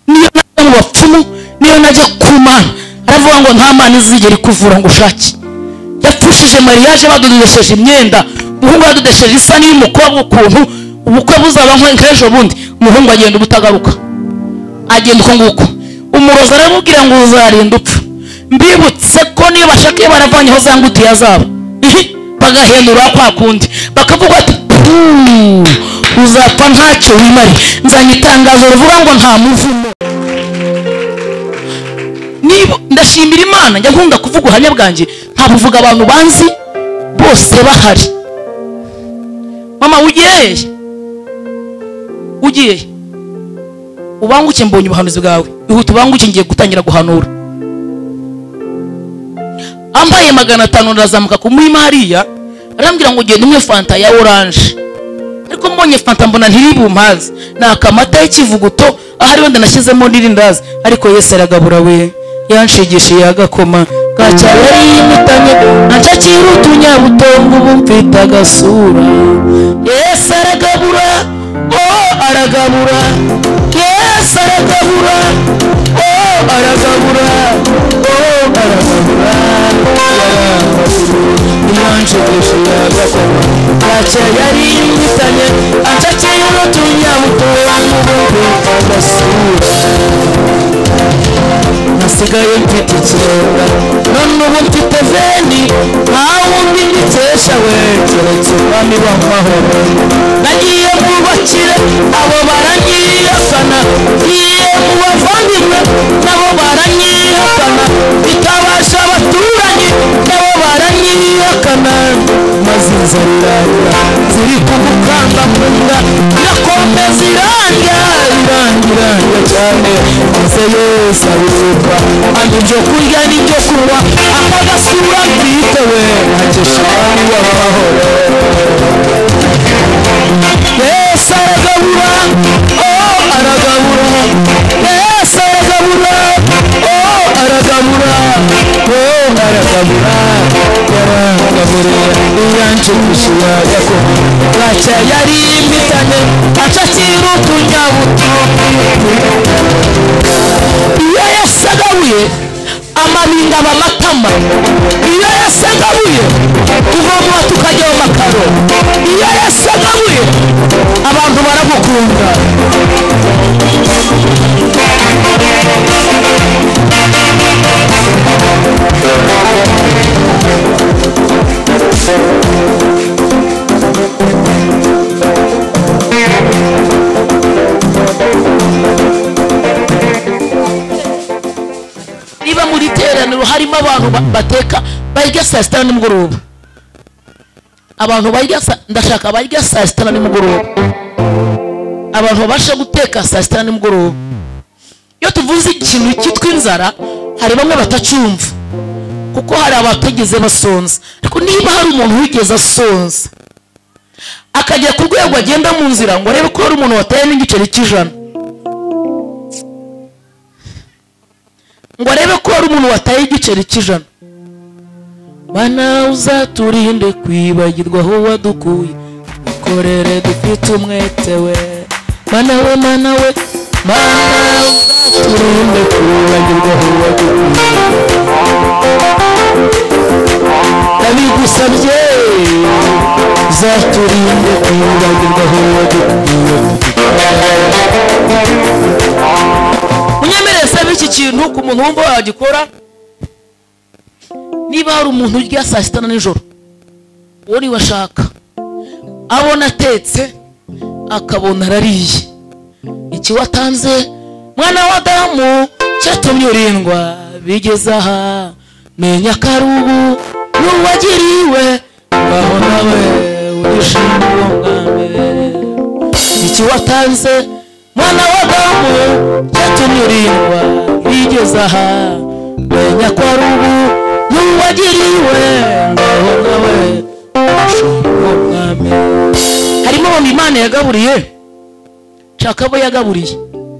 A: niyo najya mu bapfumu, niyo najya ku Mana, aravuga ngo nta Mana izigera ikuvura ngo ushake. Yapfushije mariage badodesheje imyenda, umuhungu yadodesheje isa n'iy'umukobwa ukuntu ubukwe buzaba nk'ejo bundi, umuhungu agenda ubutagaruka, agenda uko nguko. Umurozi aramubwira ngo uzarinda upfa. Mbibutse ko niyo bashaka baravanyeho za ngutiya zabo bagahendura kwa kundi, bakavuga ati uzapfa ntacyo wimari. Nzanye itangazo rivuga ngo nta muvumo. Niba ndashimira Imana, njya nkunda kuvuga ubuhamya bwanjye, ntabuvuga abantu banzi bose bahari. Mama ugiye ugiye ubanguke, mbonye ubuhanuzi bwawe, ihute ubanguke, ngiye gutangira guhanura. Ambaye magana atanu ndazamuka ku muhima hariya, arambwira ngo ugende umwe fanta ya orange. Ariko mbonye fanta mbona ntiri bumpaze, nakamata y'ikivuguto ahari wenda nashyizemo n'irindazi. Ariko Yesu aragabura we, yanshigishiye agakoma gaca yari yimitanye, nacakira utunyabutongo ubu mfite agasura. Yesu aragabura, oh aragabura, Yesu aragabura, oh aragabura, oh aragabura, yanshigishiye agakoma gaca yari yimitanye, nacakira utunyabutongo ubu mfite agasura. Nasigaye mfite ikirenga, none ubu mfite veni, nta wundi ngitesha we keretse umwami w'amahoro. Nagiye mu bakire, abo baranyihakana, ngiye mu bavandimwe, nabo baranyihakana, bitabasha abaturanyi, nabo baranyihakana. Maze inzara ziri kumukanda mu nda, irakomeza iranga, iranga iranga cyane. Maze Yesu arumva, andi ibyo kurya n'ibyo kunywa, akagasura mfite we, ntakesha umwami w'amahoro. Yesu aragabura, oh aragabura, Yesu aragabura, oh aragabura, oh aragabura, yaragaburiye iyanshimishije agakoma gaca yari yimitanye, acakira utunyabutongo. Iyo Yesu agabuye amabinga aba amatama, iyo Yesu agabuye tuvoma tukajya mu makaro, iyo Yesu agabuye abantu baragukunda. Niba muri teraniro harimo abantu bateka barya saa sita nimugoroba, abantu barya, ndashaka barya saa sita nimugoroba, abantu babasha guteka saa sita nimugoroba. Iyo tuvuze ikintu cyitwa inzara, hari bamwe batacyumva kuko hari abategeze basonza. Ariko niba hari umuntu wigeze asonza akajya ku rwego agenda mu nzira ngo arebe ko hari umuntu wataye n'igiceri cy'ijana, ngo arebe ko hari umuntu wataye igiceri cy'ijana, Mana uzaturinde kwibagirwa aho wadukuye, ikorere dufite umwete we. Mana we, Mana we, Mana uzaturinde kwibagirwa aho wadukuye, ndabigusabye uzaturinde kwibagirwa aho wadukuye. Unyemerere sabe iki kintu ku muntu wumva wagikora. Niba hari umuntu urya saa sita nijoro, uwo ni washaka, abona atetse akabona arariye, iki watanze mwana wa Adamu cyatumye urindwa, bigeze aha menya karubu n'uwagiriwe, ngaho nawe urishimye uwo mwami. Iki watanze mwana wa Adamu cyatumye urindwa, bigeze aha menya karubu n'uwagiriwe, ngaho nawe urishimye uwo mwami. Harimo abo Imana yagaburiye, shaka abo yagaburiye,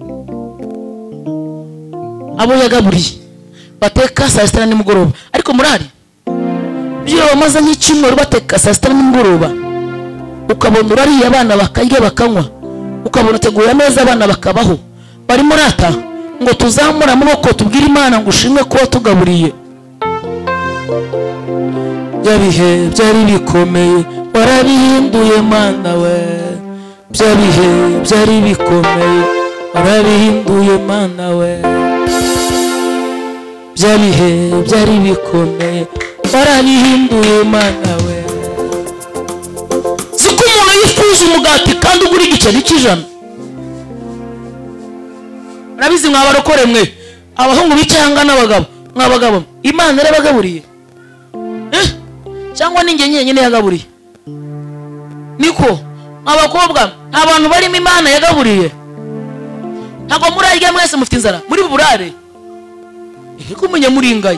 A: abo yagaburiye bateka saa sita nimugoroba. Ariko murari byo bamaze nk'icyumweru bateka saa sita nimugoroba, ukabona urariye abana bakarya bakanywa, ukabona utegura neza abana bakabaho, bari murata ngo tuzamure amaboko tubwire Imana ngo ushimwe kuba tugaburiye. Bya bihe byari bikomeye warabihinduye Mana we, bya bihe byari bikomeye warabihinduye Mana we, bya bihe byari bikomeye warabihinduye Mana we. Siko umuntu yifuza umugati kandi ugura igiceri cy'ijana. Rabizi mwabarokore mwe abahungu bicanga n'abagabo mwabagabo Imana yarabagaburiye eh cyangwa ninge nyenye yagaburiye niko abakobwa abantu barimo Imana yagaburiye ntago murarya mwese mufite inzara muri burare iko munye muringaye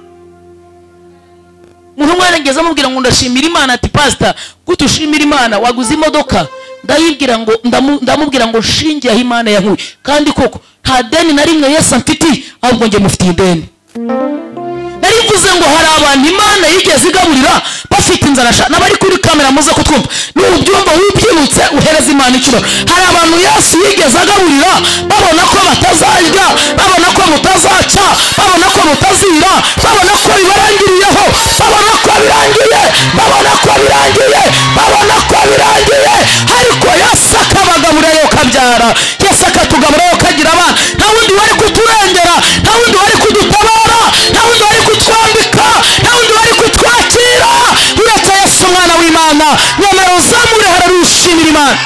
A: muntu mwarengeza mubwira ngo ndashimira Imana ati pastor gutushimira Imana waguze imodoka ndayibwira ngo ndamubwira ngo shingiye aho Imana yankuye kandi koko nta deni na rimwe Yesu amfiti ahubwo nge mufite ideni. Narivuze ngo hari abantu Imana yigeze igaburira bafite inzara n'abari kuri kamera muze kutwumva n'ubyumva wibyibutse uhereza Imana icyo. Hari abantu Yesu yigeze agaburira babona ko batazarya, babona ko mutazaca, babona ko mutazira, babona ko bibarangiriyeho, babona ko birangiye, babona ko birangiye, babona ko birangiye, ariko Yesu akabagaburira yo kabyara, Yesu akatugaburira yo kagira abana. Nta wundi wari kuturengera, nta wundi wari kudutabara, nta wundi wari kutwambika, nta wundi wari kutwakira uretse Yesu umwana w'Imana. Nyamara uzamure hararushimira Imana.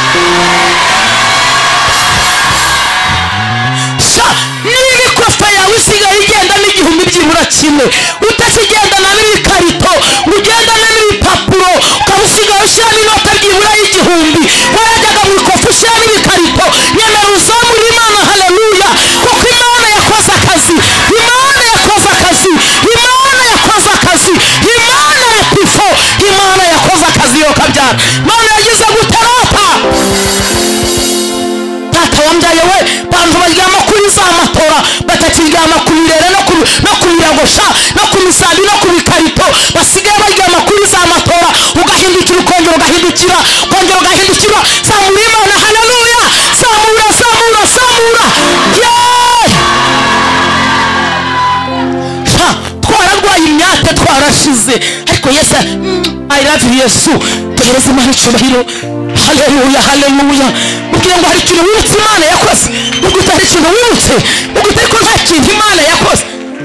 A: Sha niba ikofa yawe isigaye igenda n'igihumbi byibura kimwe utakigendana n'ibikarito ugendana n'ibipapuro ukaba usigaye ushyiramo inota byibura y'igihumbi warajyaga mu ikofa ushyiramo ibikarito. Nyamara uzamure Imana. Haleluya. Kuko Imana yakoze akazi, Imana yakoze akazi, Imana yakoze akazi, Imana ya pifo, Imana yakoze akazi yo kabyara. Imana yagize gutarata tata wambyaye we bantu baryama kuri za matora batakiryama ku birere no ku no ku biragosha no ku misambi no ku bikarito basigaye baryama kuri za matora ugahindukira ukongera ugahindukira ukongera ugahindukira. Zamura Imana. Haleluya. Zamura zamura zamura. Yeah. Ha twararwaye imyate twarashize ariko Yesu I love you Yesu tugereze Imana icyubahiro. Haleluya haleluya. Kugira ngo hari ikintu wibutse Imana yakoze ubwo utari ikintu wibutse ubwo utari ko nta kintu Imana yakoze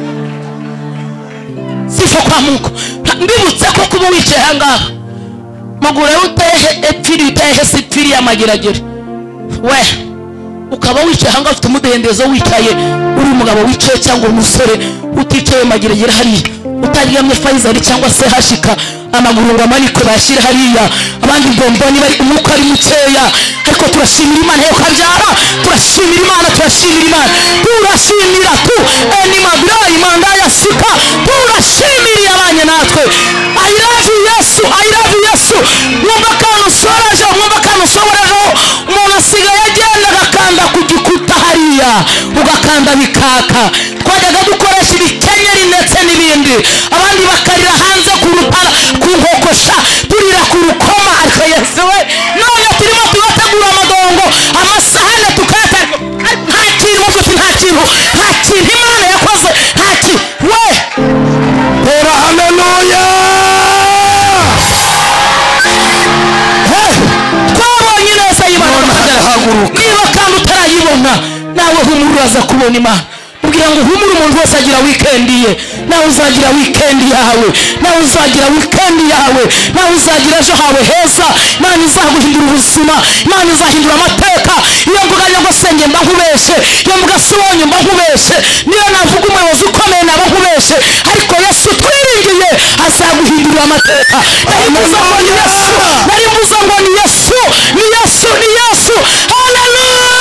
A: sifa kwa Mungu. Mbibutse ko kuba wicaye ahangaha magura utahe epfiri utahe sipfiri y'amageragere we ukaba wicaye ahangaha ufite umudendezo wicaye uri umugabo wicaye cyangwa umusore uticaye mageragere hari utaryamye Faisal cyangwa se hashika amaguru ngo amaniko bashyira hariya abandi bomboni bari umwuka ari mukeya ariko turashimira Imana yo kabyara. Turashimira Imana. Turashimira Imana. Turashimira tu eni mabira Imana yasika. Turashimira abanye natwe. I love you Yesu. I love you Yesu. Mwumva kantu soraje, mwumva kantu soraje umuntu asigaye agenda agakanda ku gikuta hariya ugakanda bikaka. Twajyaga dukoresha ibikenyeri ndetse n'ibindi abandi bakarira hanze ku rupara ku nkokosha turira ku rukoma ariko Yesu we none turimo tubategura amadongo amasahane tukayata nta kintu gusa nta kintu nta kintu Imana yakoze nta kintu we. Ora haleluya. Twabonye neza y'Imana haguruka niba kandi utarayibona nawe humuraza kubona Imana. Kugira ngo humure umuntu wese agira weekend ye nawe uzagira weekend yawe nawe uzagira weekend yawe nawe uzagira ejo hawe heza. Imana izaguhindura ubuzima, Imana izahindura amateka. Iyo mvuga ngo senge mba nkubeshe, iyo mvuga sonye mba nkubeshe, niyo navuga umuyobozi ukomeye naba nkubeshe, ariko Yesu twiringiye azaguhindura amateka. Narimbuza ngo ni Yesu, narimbuza ngo ni Yesu, ni Yesu, ni Yesu. Haleluya.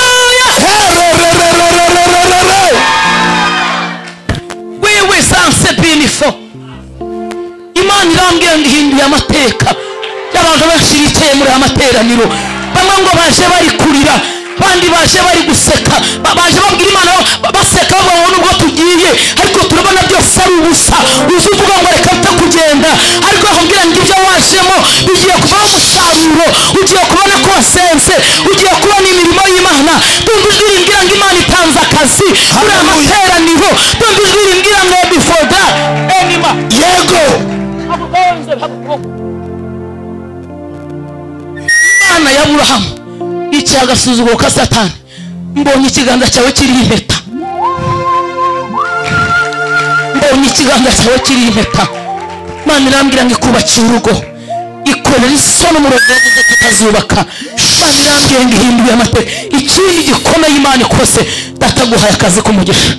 A: Wewe sanse binifo Imana irambwiye ngo ihinduye amateka y'abantu benshi bicaye muri amateraniro. Bamwe ngo baje bari kurira, bandi baje bari guseka, baje babwira Imana baseka babona ubwo tugiye ariko turabona byose ari ubusa. Uzuvuga ngo reka kugenda ariko akubwira ngo ibyo washemo bigiye kubaho umusaruro, ugiye kubona ko wasense, ugiye kubona imirimo y'Imana. Tumvijwe imbwira ngo Imana itanze akazi, kuri amateraniro tumva ijwi rimbwira ngo before that enima
B: yego
A: Imana ya Aburahamu icyaha agasuzuguro ka Satani mbonye ikiganza cyawe kiri impeta mbonye ikiganza cyawe kiri impeta Imana irambwira ngo ikubakira urugo ikorera isono mu rugo tutazubaka Imana irambwira ngo ihinduye amateka ikindi gikomeye Imana ikose dataguhaye akazi k'umugisha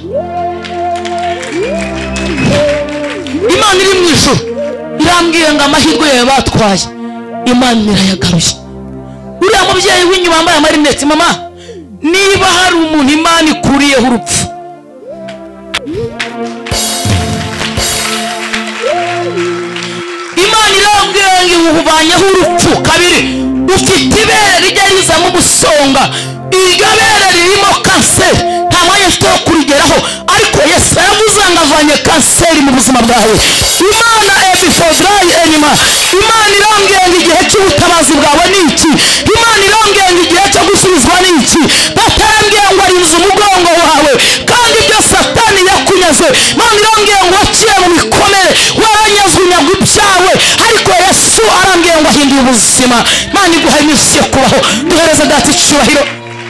A: Imana iri mu ijuru irambwira ngo amahirwe yawe batwaye Imana irayagaruye uriya mubyeyi w'inyuma wambaye amarineti mama niba hari umuntu Imana ikuriyeho urupfu Imana irambwira ngo uhubanyeho urupfu kabiri ufite ibere rijya rizamo umusonga iryo bere ririmo kanseri nta mwanya ufite wo kurigeraho ariko Yesu yaravuze ngo avanye kanseri mu buzima bwawe Imana ebifodrai enima Imana irambwira ngo igihe cy'ubutabazi bwawe ni iki Imana irambwira ngo igihe cyo gusubizwa ni iki batarambwira ngo arinze umugongo wawe kandi ibyo Satani yakunyaze Imana irambwira ngo waciye mu bikomere waranyazwe unyagwa ibyawe ariko Yesu arambwira ngo ahinduye ubuzima Imana iguhaye iminsi yo kubaho duhereze data icyubahiro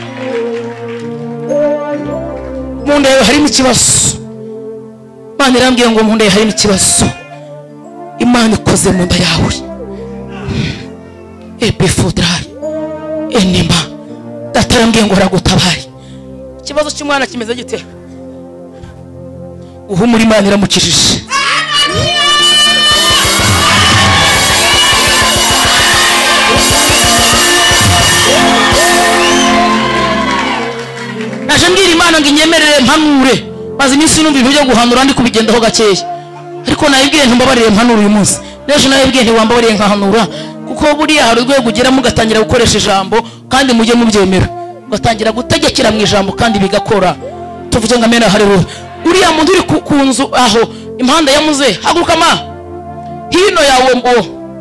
A: mu nda yawe harimo ikibazo Imana irambwira ngo mu nda yawe harimo ikibazo Imana ikoze mu nda yawe ebifodrai enima datarambwiye ngo aragutabare ikibazo cy'umwana kimeze gite uhumura Imana iramukijije naje mbwira Imana ngo inyemerere mpanure maze iminsi numva ibintu byo guhanura ndi kubigendaho gakeya ariko nayibwiye ntumbabarire mpanura uyu munsi neje nayibwiye ntiwambabariye nkahanura kuko buriya hari urwego ugera mugatangira gukoresha ijambo kandi mujye mubyemera ugatangira gutegekera mu ijambo kandi bigakora tuvuge ngo amena haleluya uriya muntu uri ku nzu aho impanda ya muze haguruka ma hino yawe ngo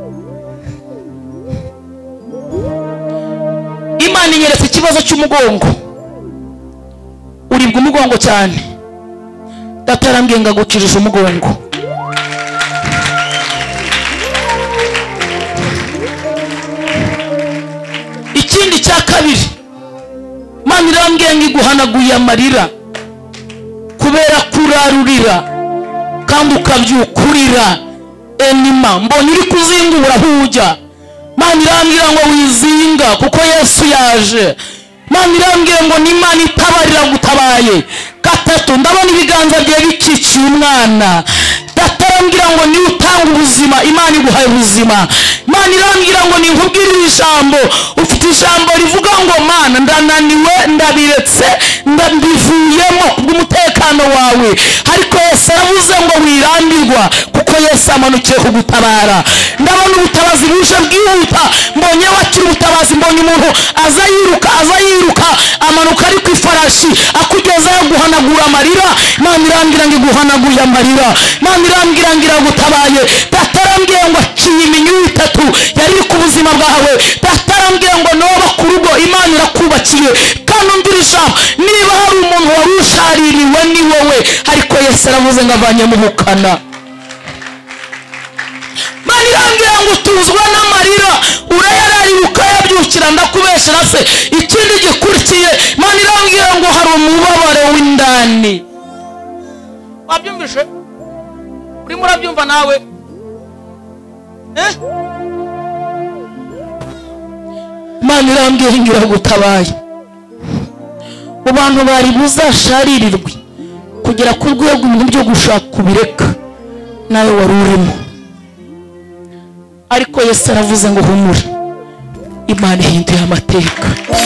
A: Imana inyeretse ikibazo cy'umugongo uribwa umugongo cyane datarambwiye ngo agucirije umugongo ikindi cya kabiri Imana irambwiye ngo iguhanaguye amarira kubera kurarurira kandi ukabyukurira enima mbonye uri kuzingura hujya Imana irambwira ngo wizinga kuko Yesu yaje Imana irambwira ngo ni Imana itabarira gutabaye gatatu ndabona ibiganza bye bikikiye umwana datarambwira ngo ni utanga ubuzima Imana iguhaye ubuzima Imana irambwira ngo ni nkubwire ijambo ufite ijambo rivuga ngo Mana ndananiwe ndabiretse ndabivuyemo bw'umutekano wawe ariko Yesu aravuze ngo wirambirwa kuko Yesu amanukiye kugutabara ndabona ubutabazi buje bwihuta mbonye wakira ubutabazi mbonye umuntu aza yiruka aza yiruka amanuka ari ku ifarashi akugeza guhanagura amarira Imana irambwira ngo iguhanaguye amarira Imana irambwira ngo iragutabaye datarambwira ngo aciye iminyururu itatu yari ku buzima bwawe datarambwira ngo noba ku rugo Imana irakubakiye kandi umvirisha niba hari umuntu wari ushaririwe ni wowe ariko Yesu aravuze ngo avanye mu bukana Imana irambwira ngo utuzwa n'amarira urayarariruka yabyukira ndakubeshera se ikindi gikurikiye Imana irambwira ngo hari umubabaro w'indani wabyumvishe urimo urabyumva nawe eh Imana irambwira ngo iragutabaye abantu bari buzasharirirwe kugera ku rwego ibintu byo gushaka kubireka nawe wari urimo ariko Yesu aravuze ngo humura Imana ihinduye amateka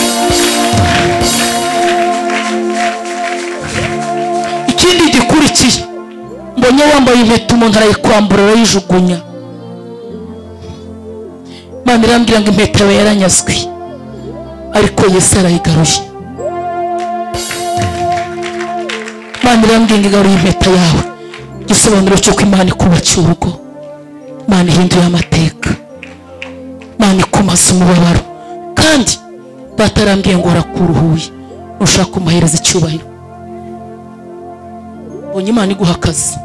A: ikindi gikurikiye mbonye wambaye impeta umuntu arayikwambura arayijugunya Imana irambwira ngo impeta yawe yaranyazwe ariko Yesu arayigaruye Imana irambwira ngo igaruye impeta yawe igisobanuro cy'uko Imana ikubakiye urugo Imana ihinduye amateka Imana ikumaze umubabaro kandi datarambwiye ngo urakuruhuye ushaka kumuhereza icyubahiro mbonye Imana iguha akazi.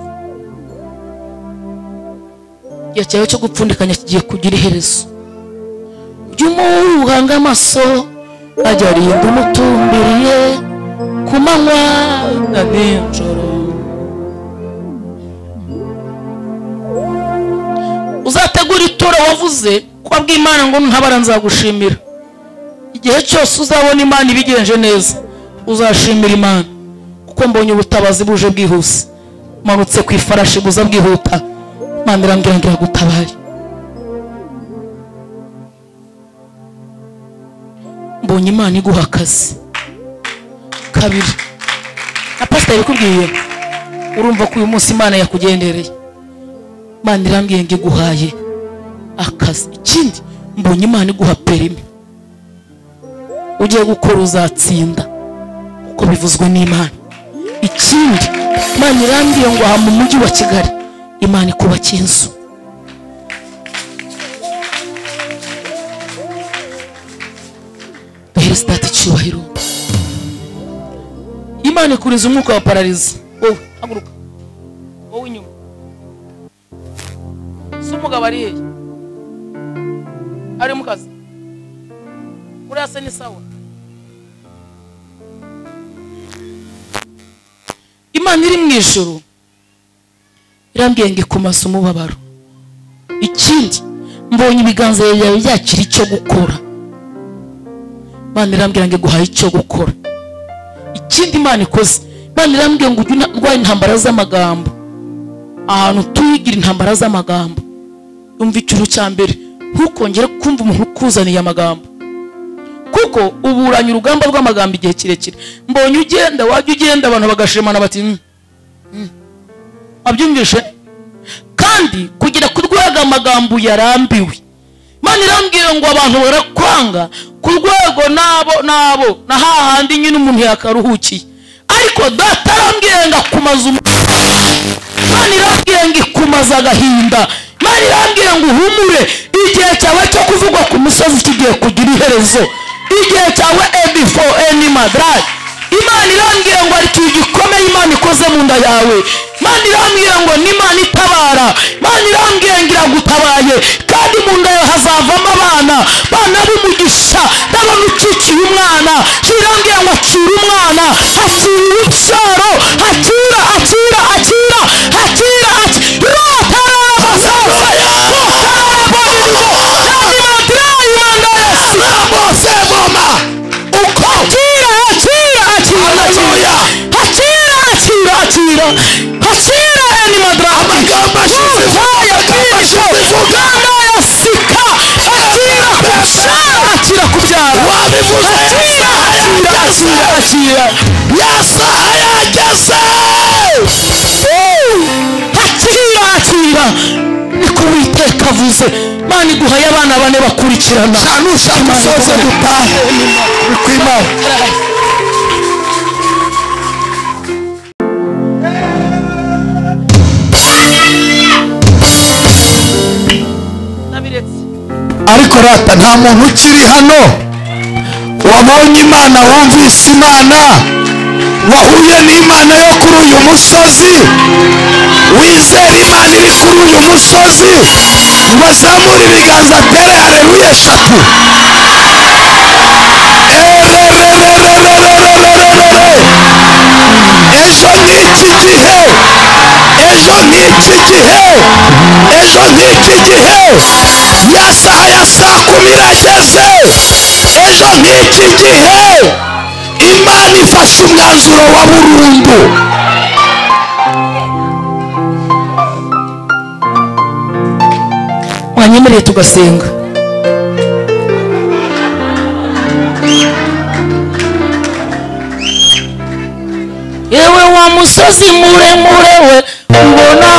A: Igihe cyawe cyo gupfundikanya kigiye kugira iherezo. Ujye umuhanga amaso ajya arinda umutumbiriye ku manywa na nijoro. Uzategura ituro wavuze kwabwa Imana ngo ntabara nzagushimira. Igihe cyose uzabona Imana ibigenje neza uzashimira Imana, kuko mbonye ubutabazi buje bwihuse. Manutse ku ifarashi buza bwihuta, Imana irambwira ngo iragutabare. Mbonye Imana iguha akazi. Kabiri, na pastor yabikubwiye, urumva ko uyu munsi Imana yakugendereye. Imana irambwiye ngo iguhaye akazi. Ikindi, mbonye Imana iguha perimi. Ugiye gukora uzatsinda uko bivuzwe n'Imana. Ikindi, Imana irambwiye ngo aha mu mujyi wa Kigali Imana ikubakiye inzu. Duhere stati cyubahiro. Imana ikuriza umwuka wa paralize. Wowe haguruka, wowe inyuma. Si umugabo ari hehe? Ari mu kazi? Uri asa ni sawa? Imana iri mu ijuru irambwiye ngo ikumase umubabaro. Ikindi, mbonye ibiganza byawe byakira icyo gukora. Imana irambwira ngo iguhaye icyo gukora. Ikindi Imana ikoze, Imana irambwiye ngo ujye urwaye intambara z'amagambo. Ahantu tuyigira intambara z'amagambo. Umva icyuru cya mbere, ntukongere kumva umuntu ukuzaniye amagambo, kuko uburanye urugamba rw'amagambo igihe kirekire. Mbonye ugenda wajya ugenda abantu bagashimana bati mm. mm. abyumvishe. Kandi kugira kurwaga amagambo yarambiwe, Imana irambwira ngo abantu barakwanga ku rwego nabo nabo na hahandi nyine umuntu yakaruhukiye. Ariko data arambwira ngo akumaza. Imana irambwira ngo ikumaza agahinda. Imana irambwira ngo uhumure. Igihe cyawe cyo kuvugwa ku musozi kigiye kugira iherezo. Igihe cyawe before any madrag. Imana irambwira ngo ari kintu gikomeye Imana ikoze mu nda yawe. Imana irambwira ngo ni Imana itabara. Imana irambwira ngo iragutabaye, kandi mu nda yawe hazavamo abana bana b'umugisha n'abantu ucikiye umwana. Irambwira ngo akira umwana, akira urubyaro, akira akira akira akira akira Hachira eni madrama Amagamba shize Uganda ya sika. Hachira kubyara, hachira kubyara. Wabivuze hachira hachira hachira Yasa hayageze. Hachira hachira niko Uwiteka avuze. Imana iguhaye abana bane bakurikirana. Shanusha musoze dutahe kw'Imana. Ariko rata nta muntu ukiri hano wabonye Imana, wumvise Imana, wahuye n'Imana yo kuri uyu musozi, wizera Imana iri kuri uyu musozi, bazamura ibiganza atere haleluya eshatu. Ejo n'iki gihe, ejo n'iki gihe, ejo n'iki gihe, ya saha ya saa kumi irageze. Ejo n'iki gihe Imana ifashe umwanzuro wa burundu. Wanyemereye tugasenga. Yewe wa musozi muremure we, mbona